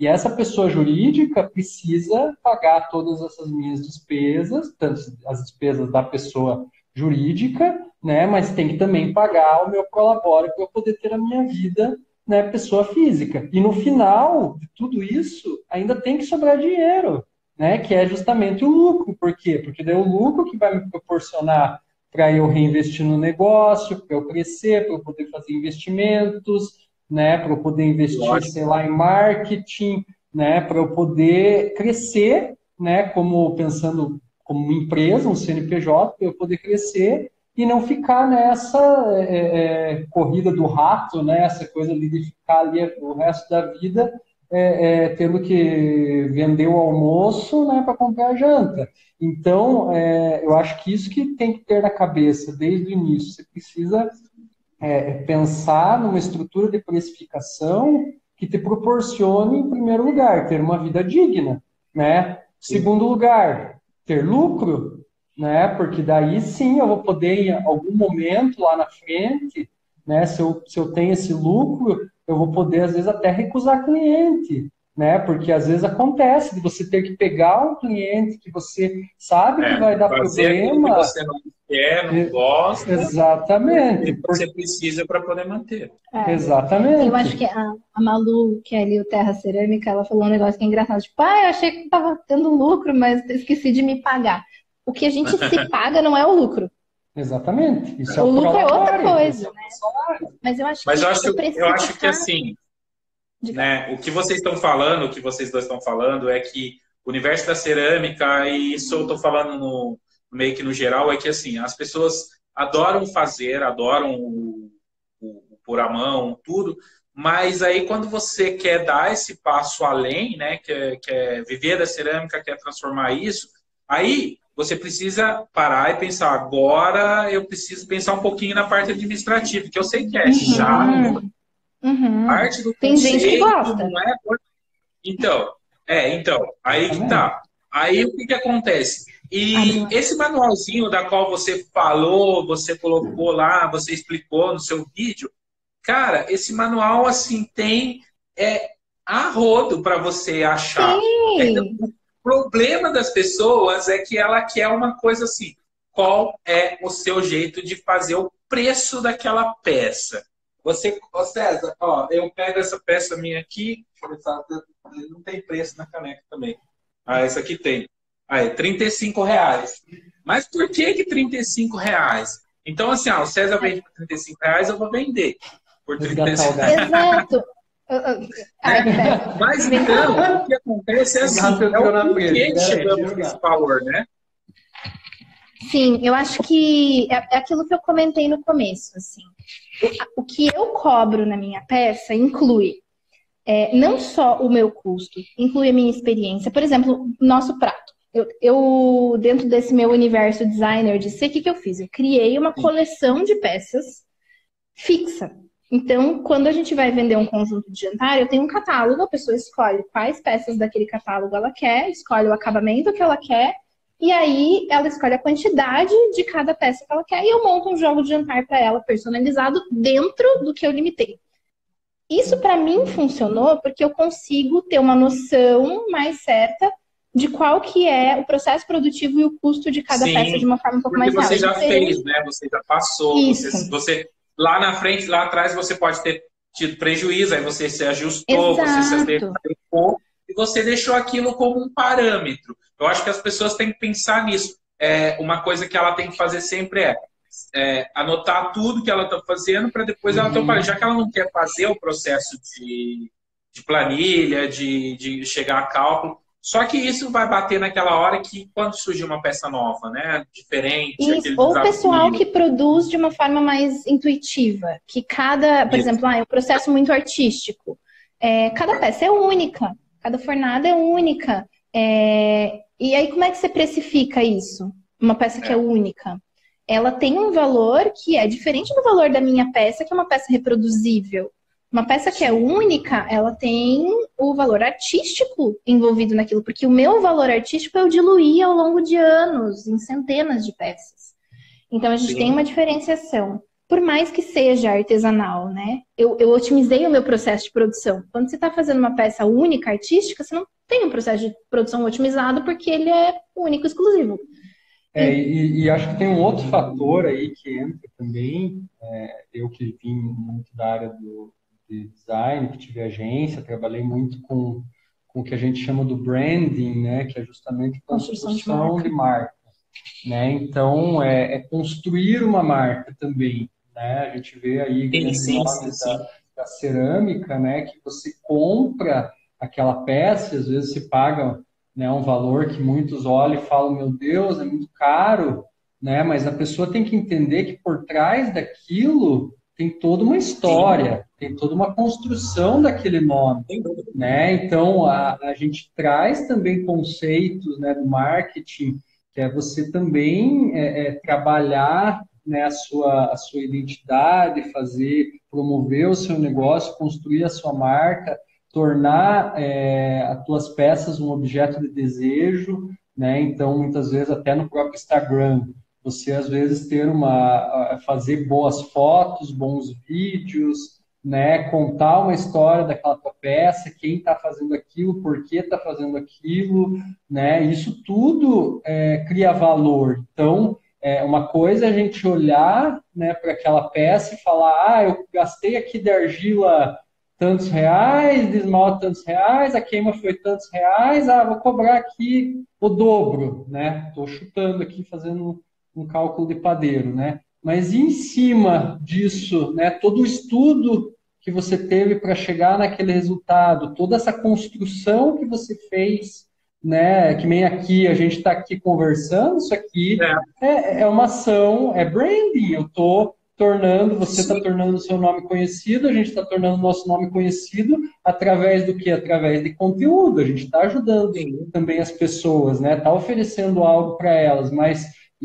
E essa pessoa jurídica precisa pagar todas essas minhas despesas, tanto as despesas da pessoa jurídica, né, mas tem que também pagar o meu prolabore para eu poder ter a minha vida, né, pessoa física. E no final de tudo isso, ainda tem que sobrar dinheiro, né, que é justamente o lucro. Por quê? Porque daí é o lucro que vai me proporcionar para eu reinvestir no negócio, para eu crescer, para eu poder fazer investimentos, né, para eu poder investir, Lógico. sei lá, em marketing, né, para eu poder crescer, né, como pensando como uma empresa, um C N P J, para eu poder crescer e não ficar nessa é, é, corrida do rato, né, essa coisa ali de ficar ali o resto da vida é, é, tendo que vender o almoço, né, para comprar a janta. Então, é, eu acho que isso que tem que ter na cabeça desde o início. Você precisa É, pensar numa estrutura de precificação que te proporcione, em primeiro lugar, ter uma vida digna, né? Segundo lugar, ter lucro, né? Porque daí sim eu vou poder, em algum momento lá na frente, né? Se eu, se eu tenho esse lucro, eu vou poder, às vezes, até recusar cliente, né? Porque às vezes acontece de você ter que pegar um cliente que você sabe que é, vai dar problema. Que você não quer, não gosta. Exatamente. Que você precisa para poder manter. É. Exatamente. Eu acho que a, a Malu, que é ali o Terra Cerâmica, ela falou um negócio que é engraçado. Tipo, ah, eu achei que estava tendo lucro, mas esqueci de me pagar. O que a gente se paga não é o lucro. Exatamente. Isso o é o lucro é outra coisa, é né? Mas eu acho mas que eu acho, eu eu acho que assim, né, o que vocês estão falando, o que vocês dois estão falando é que o universo da cerâmica, e isso eu estou falando no, meio que no geral, é que assim, as pessoas adoram fazer, adoram o, o, o pôr a mão, tudo, mas aí quando você quer dar esse passo além, né, quer, quer viver da cerâmica, quer transformar isso, aí você precisa parar e pensar, agora eu preciso pensar um pouquinho na parte administrativa, que eu sei que é uhum. chato, uhum. parte do Tem conceito, gente que gosta. não é? Então, é, então, aí que tá. Aí o que que acontece? E esse manualzinho da qual você falou, você colocou lá, você explicou no seu vídeo, cara, esse manual, assim, tem é, a rodo para você achar. Sim. O problema das pessoas é que ela quer uma coisa assim, qual é o seu jeito de fazer o preço daquela peça? Você, ó, César, ó, eu pego essa peça minha aqui, não tem preço na caneca também. Ah, essa aqui tem. Aí, trinta e cinco reais. Mas por que que trinta e cinco reais? Então, assim, ó, o César vende por trinta e cinco reais, eu vou vender por trinta e cinco reais. Exato. É, mas então, o que acontece é assim, é o que chegamos nesse valor, né? Sim, eu acho que é aquilo que eu comentei no começo, assim. O, o que eu cobro na minha peça inclui é, não só o meu custo, inclui a minha experiência. Por exemplo, nosso prato. Eu, eu dentro desse meu universo designer de ser, o que, que eu fiz? Eu criei uma coleção de peças fixa. Então, quando a gente vai vender um conjunto de jantar, eu tenho um catálogo, a pessoa escolhe quais peças daquele catálogo ela quer, escolhe o acabamento que ela quer, e aí ela escolhe a quantidade de cada peça que ela quer, e eu monto um jogo de jantar para ela personalizado dentro do que eu limitei. Isso para mim funcionou porque eu consigo ter uma noção mais certa de qual que é o processo produtivo e o custo de cada Sim, peça de uma forma um pouco mais rápida. Você já diferente. fez, né? Você já passou. Você, você, lá na frente, lá atrás, você pode ter tido prejuízo, aí você se ajustou, Exato. você se adequou, e você deixou aquilo como um parâmetro. Eu acho que as pessoas têm que pensar nisso. É, uma coisa que ela tem que fazer sempre é, é anotar tudo que ela está fazendo para depois uhum. ela ter um parâmetro. Já que ela não quer fazer o processo de, de planilha, de, de chegar a cálculo, só que isso vai bater naquela hora que quando surgir uma peça nova, né? Diferente. Isso, ou o pessoal que produz de uma forma mais intuitiva. Que cada, por isso. exemplo, ah, é um processo muito artístico. É, cada peça é única. Cada fornada é única. É, e aí, como é que você precifica isso? Uma peça que é. é única. Ela tem um valor que é diferente do valor da minha peça, que é uma peça reproduzível. Uma peça que é única, ela tem o valor artístico envolvido naquilo, porque o meu valor artístico eu diluí ao longo de anos, em centenas de peças. Então, a gente Sim. tem uma diferenciação. por mais que seja artesanal, né? Eu, eu otimizei o meu processo de produção. Quando você está fazendo uma peça única, artística, você não tem um processo de produção otimizado porque ele é único, exclusivo. É, e, e acho que tem um outro fator aí que entra também. É, eu que vim muito da área do de design, que tive agência, trabalhei muito com, com o que a gente chama do branding, né? Que é justamente construção, construção de, marca. de marca, né? Então, é, é construir uma marca também, né? A gente vê aí grandes nomes da, da cerâmica, né? Que você compra aquela peça, às vezes se paga, né, um valor que muitos olham e falam, meu Deus, é muito caro, né? Mas a pessoa tem que entender que por trás daquilo tem toda uma história, Sim. tem toda uma construção daquele nome, né? Então, a, a gente traz também conceitos, né, do marketing, que é você também é, é, trabalhar, né, a sua, a sua identidade, fazer, promover o seu negócio, construir a sua marca, tornar é, as tuas peças um objeto de desejo, né? Então, muitas vezes, até no próprio Instagram, você, às vezes, ter uma, fazer boas fotos, bons vídeos, né? Contar uma história daquela tua peça, quem está fazendo aquilo, por que está fazendo aquilo, né? Isso tudo é, cria valor. Então, é, uma coisa é a gente olhar, né, para aquela peça e falar, ah, eu gastei aqui de argila tantos reais, de esmalte tantos reais, a queima foi tantos reais, ah, vou cobrar aqui o dobro, né? Estou chutando aqui, fazendo um cálculo de padeiro, né? Mas em cima disso, né, todo o estudo que você teve para chegar naquele resultado, toda essa construção que você fez, né, que nem aqui, a gente está aqui conversando, isso aqui é. É, é uma ação, é branding, eu estou tornando, você está tornando o seu nome conhecido, a gente está tornando o nosso nome conhecido através do que? Através de conteúdo, a gente está ajudando Sim. também as pessoas, né? Está oferecendo algo para elas, mas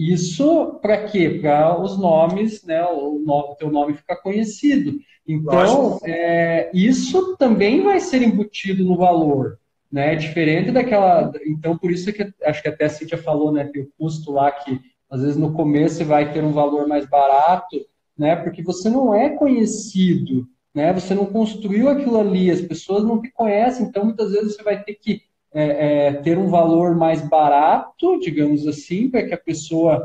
isso para quê? Para os nomes, né? O, o teu nome ficar conhecido. Então, é, isso também vai ser embutido no valor, né? Diferente daquela... Então, por isso que acho que até a Cíntia falou, né? Tem o custo lá que, às vezes, no começo você vai ter um valor mais barato, né? Porque você não é conhecido, né? Você não construiu aquilo ali, as pessoas não te conhecem, então muitas vezes você vai ter que é, é, ter um valor mais barato, digamos assim, para que a pessoa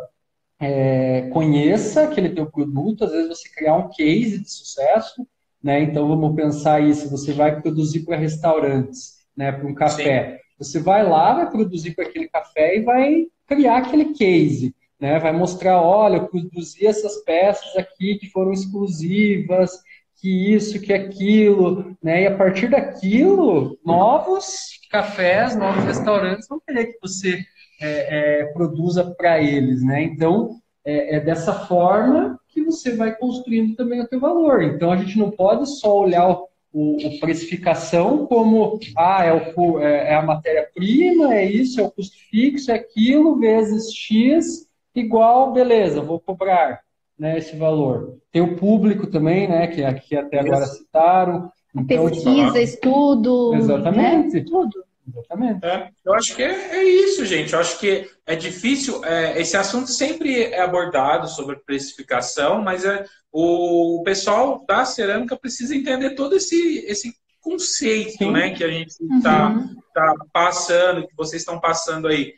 é, conheça aquele teu produto, às vezes você criar um case de sucesso, né? Então vamos pensar isso, você vai produzir para restaurantes, né? Para um café. Sim. Você vai lá, vai produzir para aquele café e vai criar aquele case. Né, vai mostrar, olha, eu produzi essas peças aqui que foram exclusivas, que isso, que aquilo, né? E a partir daquilo, novos cafés, novos restaurantes vão querer que você é, é, produza para eles, né? Então, é, é dessa forma que você vai construindo também o teu valor. Então, a gente não pode só olhar o, o, o precificação como, ah, é, o, é a matéria-prima, é isso, é o custo fixo, é aquilo, vezes X, igual, beleza, vou cobrar, né, esse valor. Tem o público também, né, que aqui até agora citaram. Então, pesquisa, estudo. Exatamente. Né? Tudo. Exatamente. É, eu acho que é, é isso, gente. Eu acho que é difícil. É, esse assunto sempre é abordado sobre precificação, mas é, o pessoal da cerâmica precisa entender todo esse, esse conceito, Sim. né, que a gente está uhum. tá passando, que vocês estão passando aí.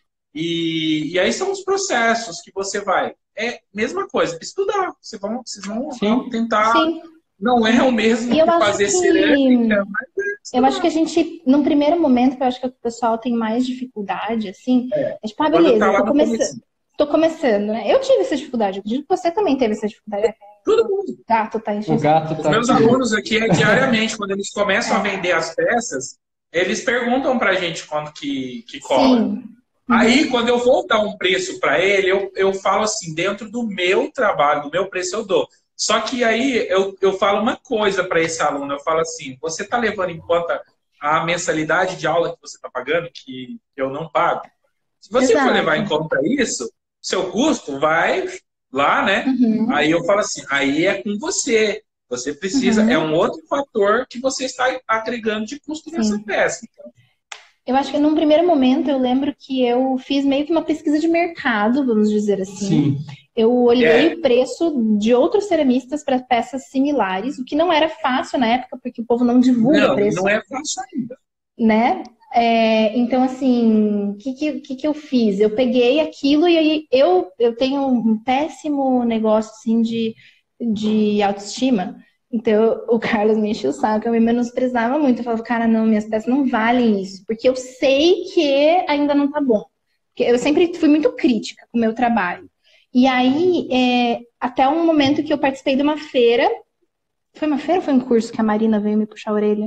E, e aí são os processos que você vai. É mesma coisa, estudar. Vocês vão, vocês vão Sim. tentar. Sim. Não é o mesmo que fazer que... cerâmica, mas é eu acho que a gente, num primeiro momento, que eu acho que o pessoal tem mais dificuldade, assim, é, é tipo, ah, beleza, tá tô começando. Tô começando, né? Eu tive essa dificuldade, eu acredito que você também teve essa dificuldade. Todo mundo. O gato tá enchendo. O gato tá Os meus aqui. alunos aqui, é diariamente, quando eles começam é. a vender as peças, eles perguntam pra gente quanto que, que cobra. Sim. Aí, quando eu vou dar um preço para ele, eu, eu falo assim, dentro do meu trabalho, do meu preço eu dou. Só que aí eu, eu falo uma coisa para esse aluno, eu falo assim, você está levando em conta a mensalidade de aula que você está pagando, que eu não pago? Se você Exato. for levar em conta isso, seu custo vai lá, né? Uhum. Aí eu falo assim, aí é com você. Você precisa, uhum. é um outro fator que você está agregando de custo Sim. nessa peça. Então, Eu acho que num primeiro momento eu lembro que eu fiz meio que uma pesquisa de mercado, vamos dizer assim. Sim. Eu olhei É. o preço de outros ceramistas para peças similares, o que não era fácil na época, porque o povo não divulga Não, preço, não é fácil ainda. né? É, então, assim, o que, que, que que eu fiz? Eu peguei aquilo e aí eu, eu tenho um péssimo negócio, assim, de, de autoestima. Então, o Carlos me encheu o saco, eu me menosprezava muito. Eu falava, cara, não, minhas peças não valem isso, porque eu sei que ainda não tá bom. Porque eu sempre fui muito crítica com o meu trabalho. E aí, é, até um momento que eu participei de uma feira. Foi uma feira ou foi um curso que a Marina veio me puxar a orelha?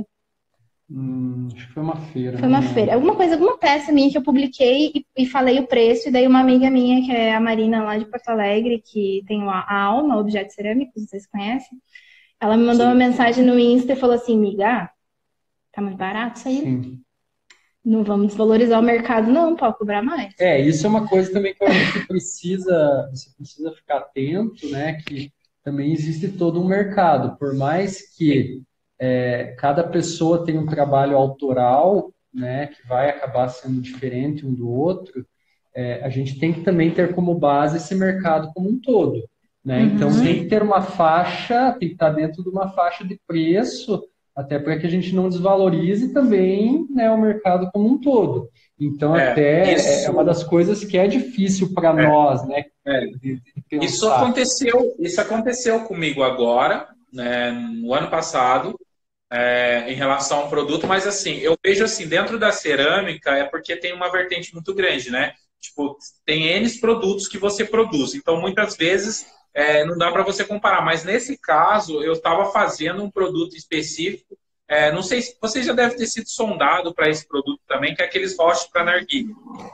Hum, acho que foi uma feira, Foi não uma feira. lembro. Alguma coisa, alguma peça minha que eu publiquei e, e falei o preço. E daí uma amiga minha, que é a Marina lá de Porto Alegre, que tem a a Alma, Objetos Cerâmicos, vocês conhecem? Ela me mandou uma Sim. mensagem no Insta e falou assim, miga, tá muito barato isso aí? Sim. Não vamos desvalorizar o mercado não, pode cobrar mais. É, isso é uma coisa também que eu acho que precisa, você precisa ficar atento, né? Que também existe todo um mercado. Por mais que é, cada pessoa tenha um trabalho autoral, né? Que vai acabar sendo diferente um do outro, é, a gente tem que também ter como base esse mercado como um todo, né? Então Uhum. tem que ter uma faixa, tem que estar dentro de uma faixa de preço, até para que a gente não desvalorize também, né, o mercado como um todo. Então, É, até é uma isso, das coisas que é difícil para é, nós, né, é. de, de Isso pensar. aconteceu, isso aconteceu comigo agora, né, no ano passado, é, em relação a um produto, mas assim, eu vejo assim, dentro da cerâmica é porque tem uma vertente muito grande, né? Tipo, tem N produtos que você produz, então muitas vezes é, não dá para você comparar, mas nesse caso eu estava fazendo um produto específico, é, não sei se você já deve ter sido sondado para esse produto também, que é aqueles roches para narguilha.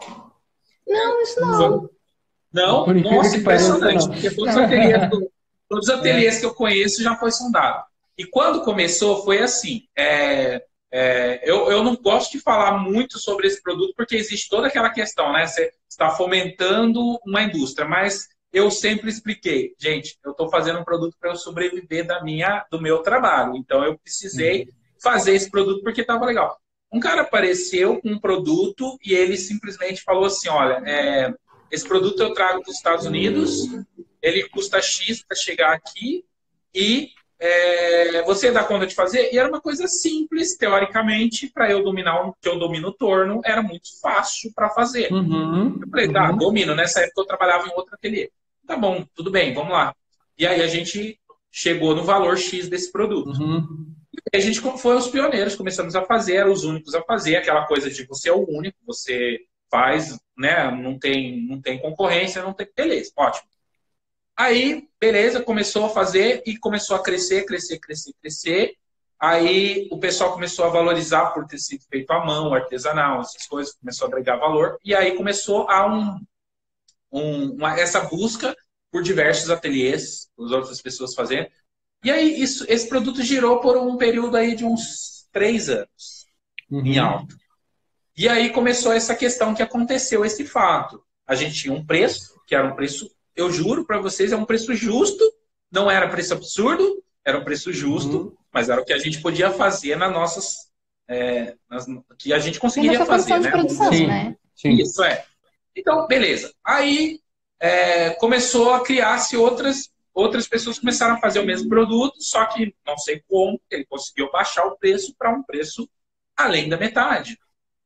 Não, isso Foi- não. Não? Por incrível Nossa, que pareça, impressionante, não. porque todos os ateliês, todos os É. ateliês que eu conheço já foi sondado. E quando começou, foi assim. é, é, eu, eu não gosto de falar muito sobre esse produto, porque existe toda aquela questão, né? Você está fomentando uma indústria, mas eu sempre expliquei, gente, eu estou fazendo um produto para eu sobreviver da minha, do meu trabalho. Então eu precisei Uhum. fazer esse produto porque estava legal. Um cara apareceu com um produto e ele simplesmente falou assim: olha, é, esse produto eu trago dos Estados Unidos, ele custa X para chegar aqui e é, você dá conta de fazer? E era uma coisa simples, teoricamente, para eu dominar o que eu domino o torno, era muito fácil para fazer. Eu Uhum. falei, tá, Uhum. domino. Nessa época eu trabalhava em outro ateliê. Tá bom, tudo bem, vamos lá. E aí a gente chegou no valor X desse produto. Uhum. E a gente foi os pioneiros, começamos a fazer, eram os únicos a fazer, aquela coisa de você é o único, você faz, né? Não tem, não tem concorrência, não tem. Beleza, ótimo. Aí, beleza, começou a fazer e começou a crescer, crescer, crescer, crescer. Aí o pessoal começou a valorizar por ter sido feito à mão, artesanal, essas coisas, começou a agregar valor. E aí começou a um, um, uma, essa busca por diversos ateliês, as outras pessoas fazendo. E aí isso, esse produto girou por um período aí de uns três anos em Uhum. alta. E aí começou essa questão que aconteceu, esse fato. A gente tinha um preço, que era um preço, eu juro para vocês, é um preço justo, não era preço absurdo, era um preço justo, Uhum. mas era o que a gente podia fazer nas nossas. É, nas, que a gente E na conseguiria sua fazer, condição de né? Vamos dizer produção, assim. né? Sim, sim. Isso é. Então, beleza. Aí é, começou a criar-se outras, outras pessoas começaram a fazer o mesmo produto, só que não sei como, ele conseguiu baixar o preço para um preço além da metade.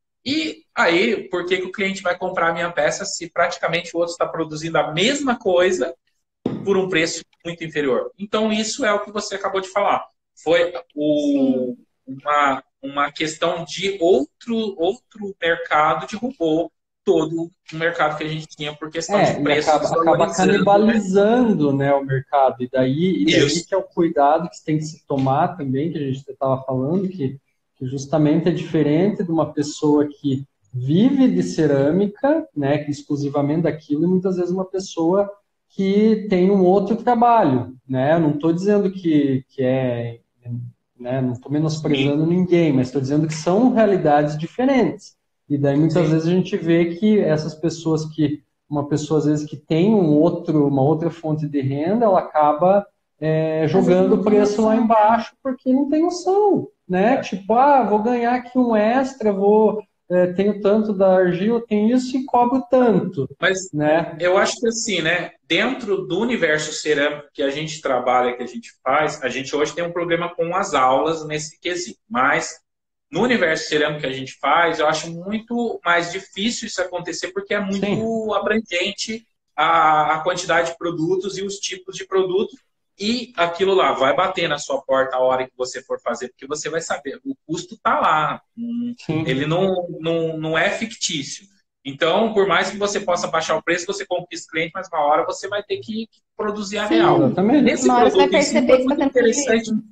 E aí, por que, que o cliente vai comprar a minha peça se praticamente o outro está produzindo a mesma coisa por um preço muito inferior? Então, isso é o que você acabou de falar. Foi o, Sim. uma, uma questão de outro, outro mercado derrubou todo o mercado que a gente tinha por questão de É, e preço acaba, acaba desvalorizando, né? canibalizando, né, o mercado. E daí, e daí Isso. que é o cuidado que tem que se tomar também, que a gente estava falando, que, que justamente é diferente de uma pessoa que vive de cerâmica, né, que exclusivamente daquilo, e muitas vezes uma pessoa que tem um outro trabalho, né? Eu não estou dizendo que, que é, né, não estou Sim, menosprezando ninguém, mas estou dizendo que são realidades diferentes. E daí muitas sim. vezes a gente vê que essas pessoas que, uma pessoa às vezes que tem um outro, uma outra fonte de renda, ela acaba é, Às vezes jogando não o tem preço lá noção. embaixo porque não tem noção, né? É. Tipo, ah, vou ganhar aqui um extra, vou, é, tenho tanto da argila, tenho isso e cobro tanto, Mas né? eu acho que assim, né? Dentro do universo cerâmico que a gente trabalha, que a gente faz, a gente hoje tem um problema com as aulas nesse quesito. Mas no universo cerâmico que a gente faz, eu acho muito mais difícil isso acontecer porque é muito Sim. abrangente a, a quantidade de produtos e os tipos de produtos. E aquilo lá vai bater na sua porta a hora que você for fazer, porque você vai saber, o custo está lá. Hum, Ele Sim. não, não, não é fictício. Então, por mais que você possa baixar o preço, você conquista o cliente, mas uma hora você vai ter que produzir a real. Sim, Exatamente. Nesse uma hora você vai produto em si perceber foi que você está muito tendo interessante. prejuízo.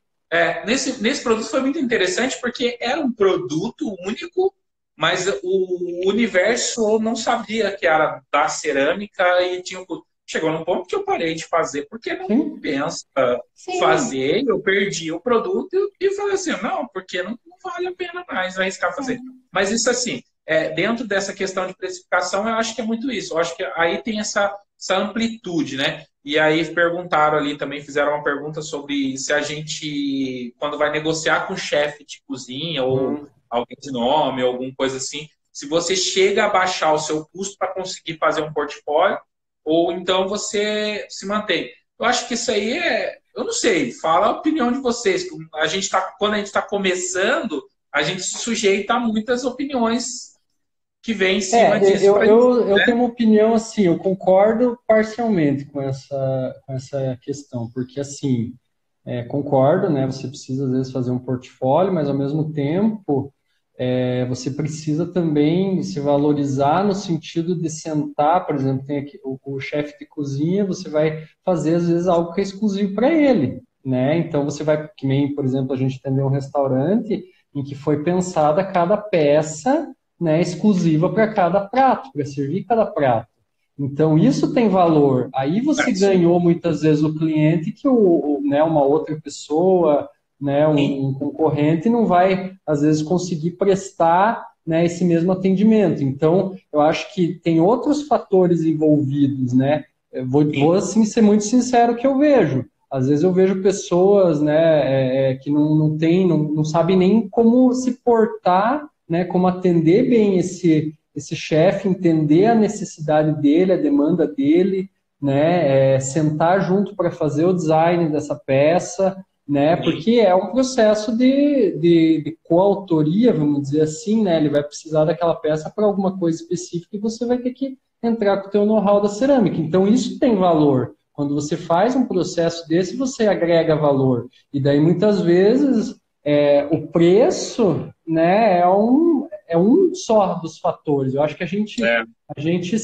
É, nesse, nesse produto foi muito interessante porque era um produto único, mas o universo não sabia que era da cerâmica e tinha um... Chegou num ponto que eu parei de fazer porque não Sim. compensa Sim, fazer, eu perdi o produto e falei assim, não, porque não, não vale a pena mais arriscar fazer. sim. Mas isso assim, é, dentro dessa questão de precificação, eu acho que é muito isso. Eu acho que aí tem essa, essa amplitude, né? E aí perguntaram ali, também fizeram uma pergunta sobre se a gente, quando vai negociar com o chefe de cozinha ou Hum. alguém de nome, ou alguma coisa assim, se você chega a baixar o seu custo para conseguir fazer um portfólio, ou então você se mantém. Eu acho que isso aí é, eu não sei, fala a opinião de vocês. A gente tá, quando a gente está começando, a gente se sujeita a muitas opiniões que vêm em cima É, disso eu, para gente, eu, eu né? tenho uma opinião assim, eu concordo parcialmente com essa, com essa questão, porque assim, é, concordo, né? Você precisa às vezes fazer um portfólio, mas ao mesmo tempo é, você precisa também se valorizar no sentido de sentar, por exemplo, tem aqui o, o chefe de cozinha, você vai fazer às vezes algo que é exclusivo para ele, né? Então você vai, que nem, por exemplo, a gente atendeu um restaurante em que foi pensada cada peça, né, exclusiva para cada prato, para servir cada prato. Então, isso tem valor. Aí você Sim, ganhou muitas vezes o cliente que o, o, né, uma outra pessoa, né, sim, um, um concorrente não vai, às vezes, conseguir prestar, né, esse mesmo atendimento. Então, eu acho que tem outros fatores envolvidos, né? Eu vou, vou sim. assim, ser muito sincero que eu vejo. Às vezes eu vejo pessoas, né, é, que não, não tem, não, não sabem nem como se portar, né, como atender bem esse, esse chefe, entender a necessidade dele, a demanda dele, né, é, sentar junto para fazer o design dessa peça, né, Sim. porque é um processo de, de, de coautoria, vamos dizer assim, né, ele vai precisar daquela peça para alguma coisa específica e você vai ter que entrar com o teu know-how da cerâmica. Então, isso tem valor. Quando você faz um processo desse, você agrega valor. E daí, muitas vezes, é, o preço, né, é um, é um só dos fatores. Eu acho que a gente, É, a gente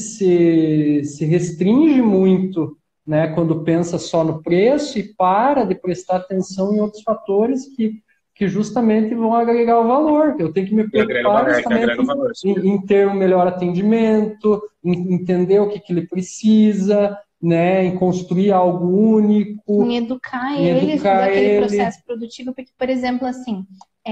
se, se restringe muito, né, quando pensa só no preço e para de prestar atenção em outros fatores que, que justamente vão agregar o valor. Eu tenho que me que agrega preocupar valor, é, que justamente agrega em, valor. Isso em, mesmo. em ter um melhor atendimento, em entender o que, que ele precisa, né, em construir algo único, Em educar em eles educar daquele ele. processo produtivo, porque, por exemplo, assim,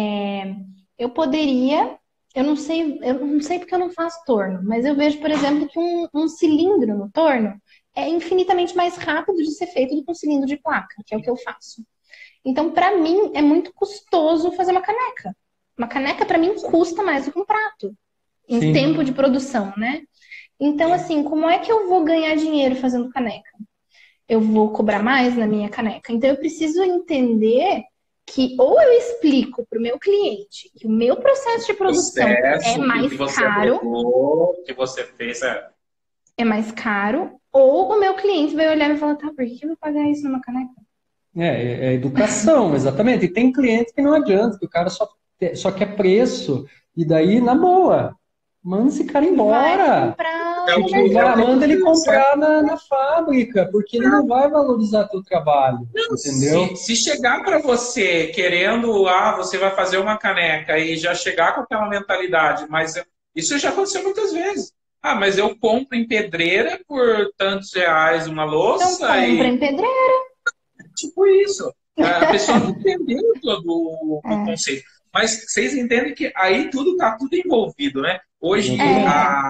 é, eu poderia, eu não sei, eu não sei porque eu não faço torno, mas eu vejo, por exemplo, que um, um cilindro no torno é infinitamente mais rápido de ser feito do que um cilindro de placa, que é o que eu faço. Então, para mim, é muito custoso fazer uma caneca. Uma caneca, para mim, custa mais do que um prato, em tempo de Sim, produção, né? Então, Sim. assim, como é que eu vou ganhar dinheiro fazendo caneca? Eu vou cobrar mais na minha caneca. Então, eu preciso entender que ou eu explico para o meu cliente que o meu processo de produção é Processo, que o mais que você caro, aprovou, o que você fez, é. é mais caro, ou o meu cliente vai olhar e vai falar, tá, por que eu vou pagar isso numa caneca? é, é educação, exatamente. E tem cliente que não adianta, que o cara só, só quer preço, e daí, na boa, manda esse cara Vai embora. comprar É o no que, Tipo, é o vai, que mercado. manda ele acontece. É. comprar na, na fábrica, porque ele não vai valorizar teu trabalho, Não, se, entendeu? se chegar para você querendo, ah, você vai fazer uma caneca e já chegar com aquela mentalidade, mas eu- isso já aconteceu muitas vezes. Ah, mas eu compro em pedreira por tantos reais uma Então, louça compra e em pedreira. tipo isso. A pessoa não entendeu todo o o É. conceito. Mas vocês entendem que aí tudo está tudo envolvido, né? Hoje Exatamente. É. a,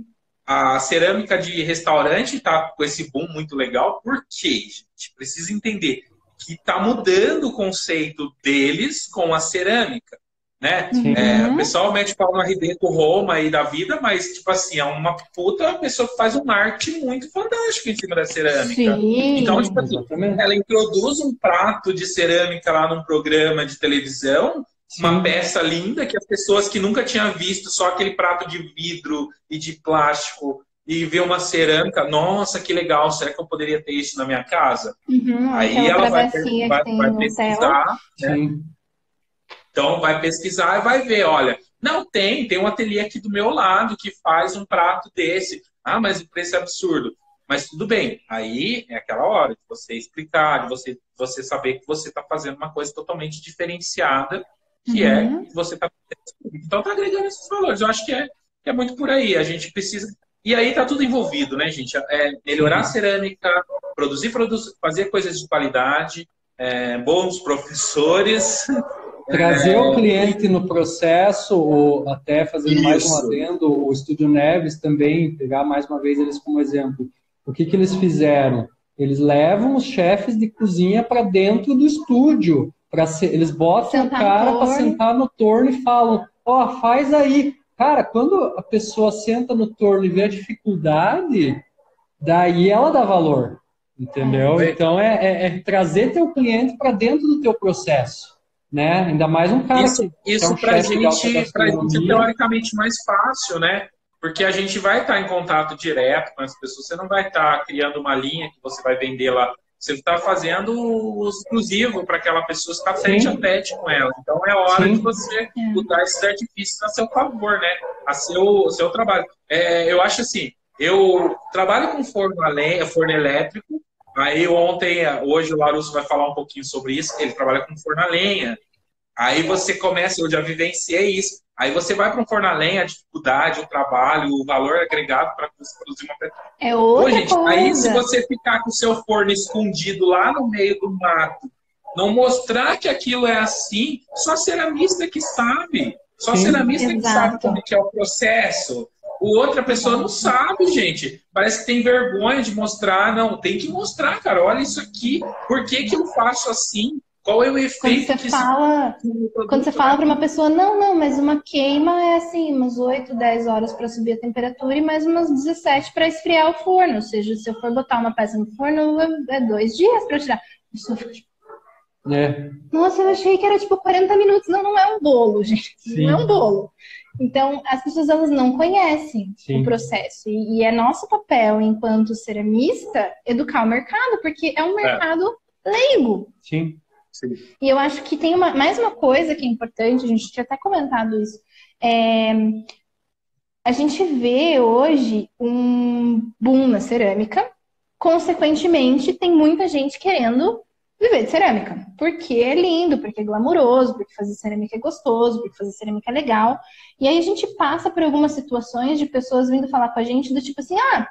a cerâmica de restaurante está com esse boom muito legal. Por quê? A gente precisa entender que está mudando o conceito deles com a cerâmica. né? Sim. É, o pessoal mete pau no R D com Roma aí da vida, mas, tipo assim, é uma puta pessoa que faz uma arte muito fantástica em cima da cerâmica. Sim. Então, tipo assim, Exatamente. ela introduz um prato de cerâmica lá num programa de televisão, uma Sim. peça linda que as pessoas que nunca tinham visto só aquele prato de vidro e de plástico e ver uma cerâmica, nossa, que legal, será que eu poderia ter isso na minha casa? Uhum, Aí aquela ela vai, travessinha vai, que tem vai no hotel. pesquisar, né? Sim. Então vai pesquisar e vai ver, olha, não tem, tem um ateliê aqui do meu lado que faz um prato desse. Ah, mas o preço é absurdo. Mas tudo bem, aí é aquela hora de você explicar, de você, você saber que você está fazendo uma coisa totalmente diferenciada, que é Uhum. que você está fazendo. Então está agregando esses valores. Eu acho que é, que é muito por aí. A gente precisa. E aí está tudo envolvido, né, gente? É melhorar a cerâmica, produzir, produzir, fazer coisas de qualidade, é, bons professores. Trazer o cliente no processo, ou até fazendo mais um Isso. adendo, o Estúdio Neves também, pegar mais uma vez eles como exemplo. O que, que eles fizeram? Eles levam os chefes de cozinha para dentro do estúdio. Pra ser, eles botam Sentar o cara no para torno. sentar no torno e falam, ó, oh, faz aí. Cara, quando a pessoa senta no torno e vê a dificuldade, daí ela dá valor, entendeu? É. Então é, é, é trazer teu cliente para dentro do teu processo, né? Ainda mais um cara Isso, que, que é isso um para chefe de alta gente, pra gente é gastronomia. teoricamente mais fácil, né? Porque a gente vai estar em contato direto com as pessoas. Você não vai estar criando uma linha que você vai vender lá. Você está fazendo o exclusivo para aquela pessoa estar tete a tete com ela. Então é hora Sim. de você usar esses artifícios a seu favor, né? A seu, a seu trabalho. É, eu acho assim, eu trabalho com forno a lenha, forno elétrico. Aí ontem, hoje o Larusso vai falar um pouquinho sobre isso. Ele trabalha com forno a lenha. Aí você começa, eu já vivenciei isso. Aí você vai para um forno a lenha, a dificuldade, o trabalho, o valor agregado para você produzir uma peça. É outra Pô, gente, coisa. aí se você ficar com o seu forno escondido lá no meio do mato, não mostrar que aquilo é assim, só ceramista que sabe. Só Sim. ceramista que sabe Exato. como é que é o processo. O outra pessoa não sabe, gente. Parece que tem vergonha de mostrar. Não, tem que mostrar, cara. Olha isso aqui. Por que, que eu faço assim? Qual é o Quando efeito você que fala, isso... quando você fala para uma pessoa, não, não, mas uma queima é assim, umas oito, dez horas para subir a temperatura e mais umas dezessete para esfriar o forno. Ou seja, se eu for botar uma peça no forno, é dois dias para tirar. A pessoa fica tipo, É. nossa, eu achei que era tipo quarenta minutos. Não, não é um bolo, gente. Sim. Não é um bolo. Então, as pessoas elas não conhecem Sim. o processo. E, e é nosso papel, enquanto ceramista, educar o mercado, porque é um mercado leigo. Sim. Sim. E eu acho que tem uma, mais uma coisa que é importante, a gente tinha até comentado isso. É, a gente vê hoje um boom na cerâmica, consequentemente, tem muita gente querendo viver de cerâmica. Porque é lindo, porque é glamuroso, porque fazer cerâmica é gostoso, porque fazer cerâmica é legal. E aí a gente passa por algumas situações de pessoas vindo falar com a gente do tipo assim, ah,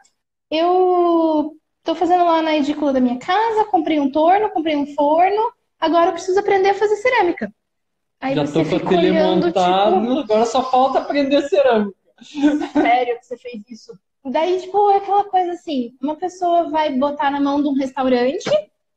eu tô fazendo lá na edícula da minha casa, comprei um torno, comprei um forno, agora eu preciso aprender a fazer cerâmica. Aí Já você tô com o fica ateliê olhando, montado, tipo, agora só falta aprender cerâmica. sério que você fez isso? Daí, tipo, é aquela coisa assim, uma pessoa vai botar na mão de um restaurante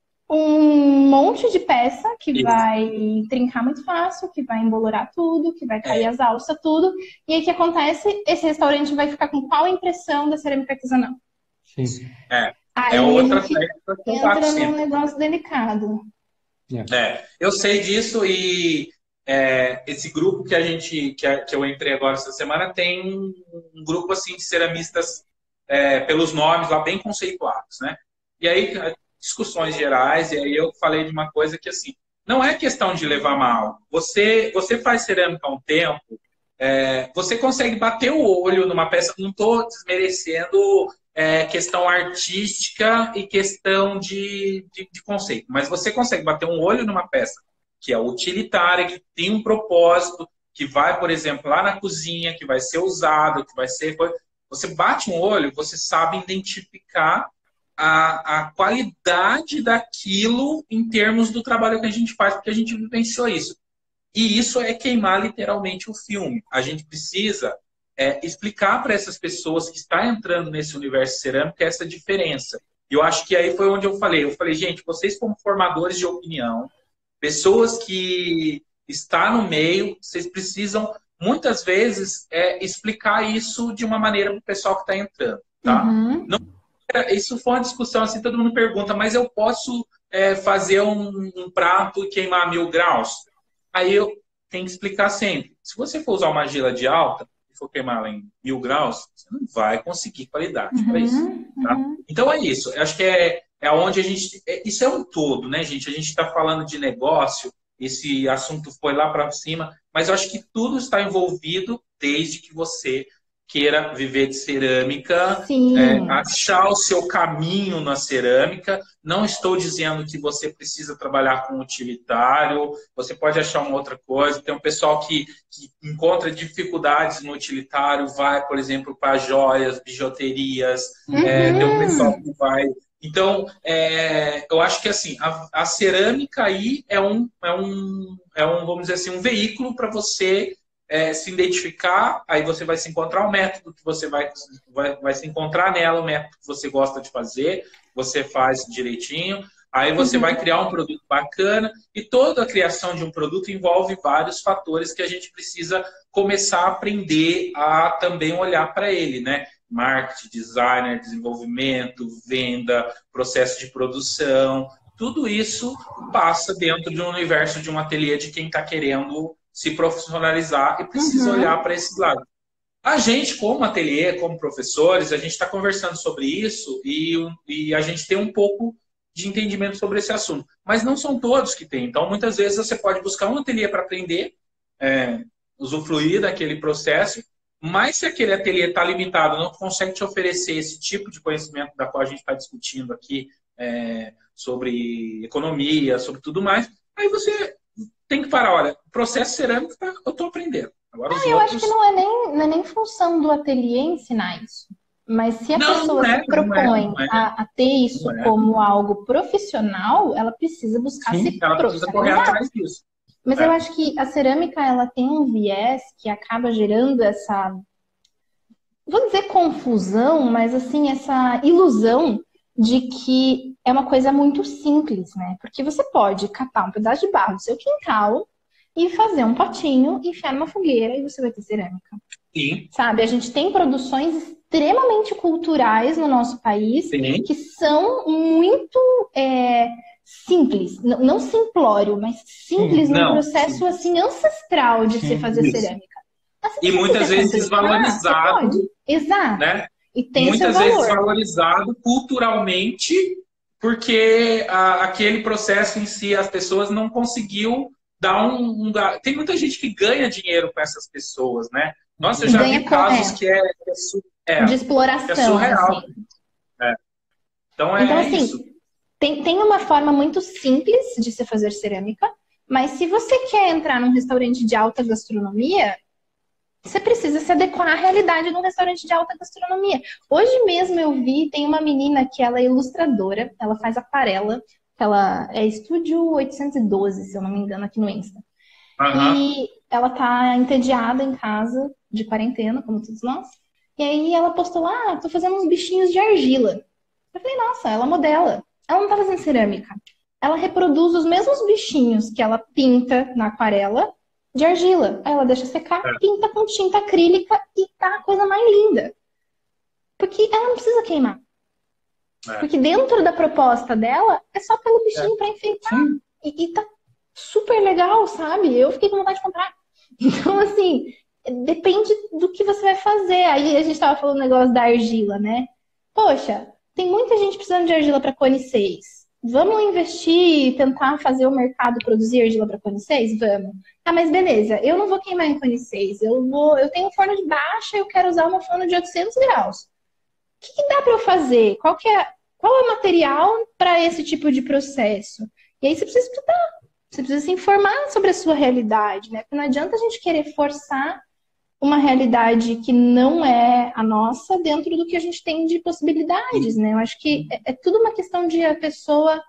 um monte de peça que Isso. vai trincar muito fácil, que vai embolorar tudo, que vai cair É. as alças, tudo. E aí o que acontece? Esse restaurante vai ficar com qual impressão da cerâmica artesanal? Sim. É, Aí é outra a gente técnica que eu bato entra num sempre. negócio delicado. É, eu sei disso e é, esse grupo que a gente que, a- que eu entrei agora essa semana tem um, um grupo assim de ceramistas é, pelos nomes lá bem conceituados, né? E aí discussões gerais e aí eu falei de uma coisa que assim não é questão de levar mal. Você você faz cerâmica há um tempo, é, você consegue bater o olho numa peça. Não estou desmerecendo é, questão artística e questão de, de, de conceito. Mas você consegue bater um olho numa peça que é utilitária, que tem um propósito, que vai, por exemplo, lá na cozinha, que vai ser usado, que vai ser... Você bate um olho, você sabe identificar a, a qualidade daquilo em termos do trabalho que a gente faz, porque a gente vivenciou isso. E isso é queimar literalmente o filme. A gente precisa é, explicar para essas pessoas que estão entrando nesse universo cerâmico essa diferença. E eu acho que aí foi onde eu falei. Eu falei, gente, vocês como formadores de opinião, pessoas que está no meio, vocês precisam, muitas vezes, é, explicar isso de uma maneira para o pessoal que está entrando, tá? Uhum. Não, isso foi uma discussão, assim, todo mundo pergunta, mas eu posso é, fazer um, um prato e queimar mil graus? Aí eu tenho que explicar sempre. Se você for usar uma argila de alta e for queimar ela em mil graus, você não vai conseguir qualidade Uhum. para isso, tá? Uhum. Então é isso. Eu acho que é, é onde a gente... É, isso é um todo, né, gente? A gente está falando de negócio, esse assunto foi lá para cima, mas eu acho que tudo está envolvido desde que você queira viver de cerâmica, é, achar o seu caminho na cerâmica. Não estou dizendo que você precisa trabalhar com utilitário, você pode achar uma outra coisa. Tem um pessoal que, que encontra dificuldades no utilitário, vai, por exemplo, para joias, bijuterias, uhum. é, tem um pessoal que vai... Então, é, eu acho que assim, a, a cerâmica aí é um, é, um, é um, vamos dizer assim, um veículo para você é, se identificar, aí você vai se encontrar o método que você vai, vai, vai se encontrar nela, o método que você gosta de fazer, você faz direitinho, aí você uhum. vai criar um produto bacana, e toda a criação de um produto envolve vários fatores que a gente precisa começar a aprender a também olhar para ele, né? Marketing, designer, desenvolvimento, venda, processo de produção, tudo isso passa dentro de um universo de um ateliê de quem está querendo se profissionalizar e precisa uhum. olhar para esse lado. A gente, como ateliê, como professores, a gente está conversando sobre isso e, e a gente tem um pouco de entendimento sobre esse assunto. Mas não são todos que têm. Então, muitas vezes, você pode buscar um ateliê para aprender, é, usufruir daquele processo, mas se aquele ateliê está limitado, não consegue te oferecer esse tipo de conhecimento da qual a gente está discutindo aqui, é, sobre economia, sobre tudo mais, aí você tem que parar. Olha, o processo cerâmico tá, eu estou aprendendo. Agora, os ah, eu outros... acho que não é, nem, não é nem função do ateliê ensinar isso. Mas se a não, pessoa não é, se propõe não é, não é. A, a ter isso é. como algo profissional, ela precisa buscar Sim, se ela precisa correr atrás disso. Mas é. eu acho que a cerâmica, ela tem um viés que acaba gerando essa, vou dizer confusão, mas assim, essa ilusão de que é uma coisa muito simples, né? Porque você pode catar um pedaço de barro do seu quintal e fazer um potinho, enfiar numa fogueira e você vai ter cerâmica. Sim. Sabe? A gente tem produções extremamente culturais no nosso país Sim. que são muito... É, simples, não simplório, mas simples Sim, num não, processo sim. assim ancestral de sim, se fazer isso. cerâmica. Assim, e muitas vezes desvalorizado, exato. Né? E tem muitas seu vezes valor. desvalorizado culturalmente, porque a, aquele processo em si as pessoas não conseguiu dar um, um. Tem muita gente que ganha dinheiro com essas pessoas, né? Nossa, eu já vi casos é. que é, é, é de exploração, que é surreal. Assim. É. Então é então, assim, isso. Tem, tem uma forma muito simples de se fazer cerâmica, mas se você quer entrar num restaurante de alta gastronomia, você precisa se adequar à realidade de um restaurante de alta gastronomia. Hoje mesmo eu vi, tem uma menina que ela é ilustradora, ela faz aquarela, ela é Estúdio oitocentos e doze, se eu não me engano, aqui no Insta. Uhum. E ela tá entediada em casa, de quarentena, como todos nós. E aí ela postou lá, ah, tô fazendo uns bichinhos de argila. Eu falei, nossa, ela modela. Ela não tá fazendo cerâmica. Ela reproduz os mesmos bichinhos que ela pinta na aquarela de argila. Aí ela deixa secar, É. pinta com tinta acrílica e tá a coisa mais linda. Porque ela não precisa queimar. É. Porque dentro da proposta dela, é só pelo bichinho é. pra enfeitar. E, e tá super legal, sabe? Eu fiquei com vontade de comprar. Então, assim, depende do que você vai fazer. Aí a gente tava falando o negócio da argila, né? Poxa, tem muita gente precisando de argila para cone seis. Vamos investir e tentar fazer o mercado produzir argila para cone seis? Vamos. Ah, mas beleza, eu não vou queimar em cone seis. Eu, vou, eu tenho um forno de baixa e eu quero usar uma forno de oitocentos graus. O que, que dá para eu fazer? Qual, que é, qual é o material para esse tipo de processo? E aí você precisa estudar. Você precisa se informar sobre a sua realidade, né? Porque não adianta a gente querer forçar uma realidade que não é a nossa dentro do que a gente tem de possibilidades, né? Eu acho que é, é tudo uma questão de a pessoa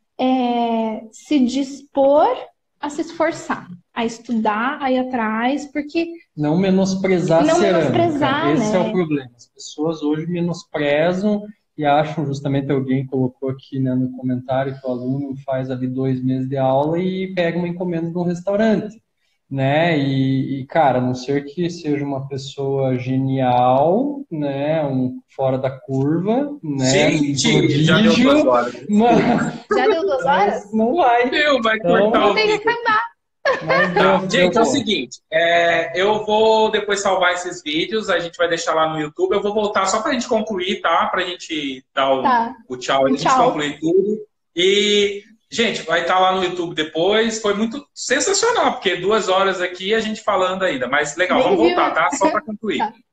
é, se dispor a se esforçar, a estudar, a ir atrás, porque... Não menosprezar não a cerâmica. menosprezar, Esse né? é o problema. As pessoas hoje menosprezam e acham, justamente alguém colocou aqui, né, no comentário que o aluno faz ali dois meses de aula e pega uma encomenda de um restaurante. né? E, e, cara, a não ser que seja uma pessoa genial, né? Um fora da curva, né? Um Gente, já deu duas prodígio, horas. mas, Já deu duas horas? mas não vai. Deu, vai Então, cortar Vou o ter que vídeo. acabar. mas Tá, deu, gente, deu é o bom. seguinte, é, eu vou depois salvar esses vídeos, a gente vai deixar lá no YouTube, eu vou voltar só pra gente concluir, tá? Pra gente dar o, Tá. o tchau, a gente Tchau. concluir tudo. E, gente, vai estar lá no YouTube depois, foi muito sensacional, porque duas horas aqui a gente falando ainda, mas legal, Nem vamos viu. voltar, tá? Só pra concluir. Tá.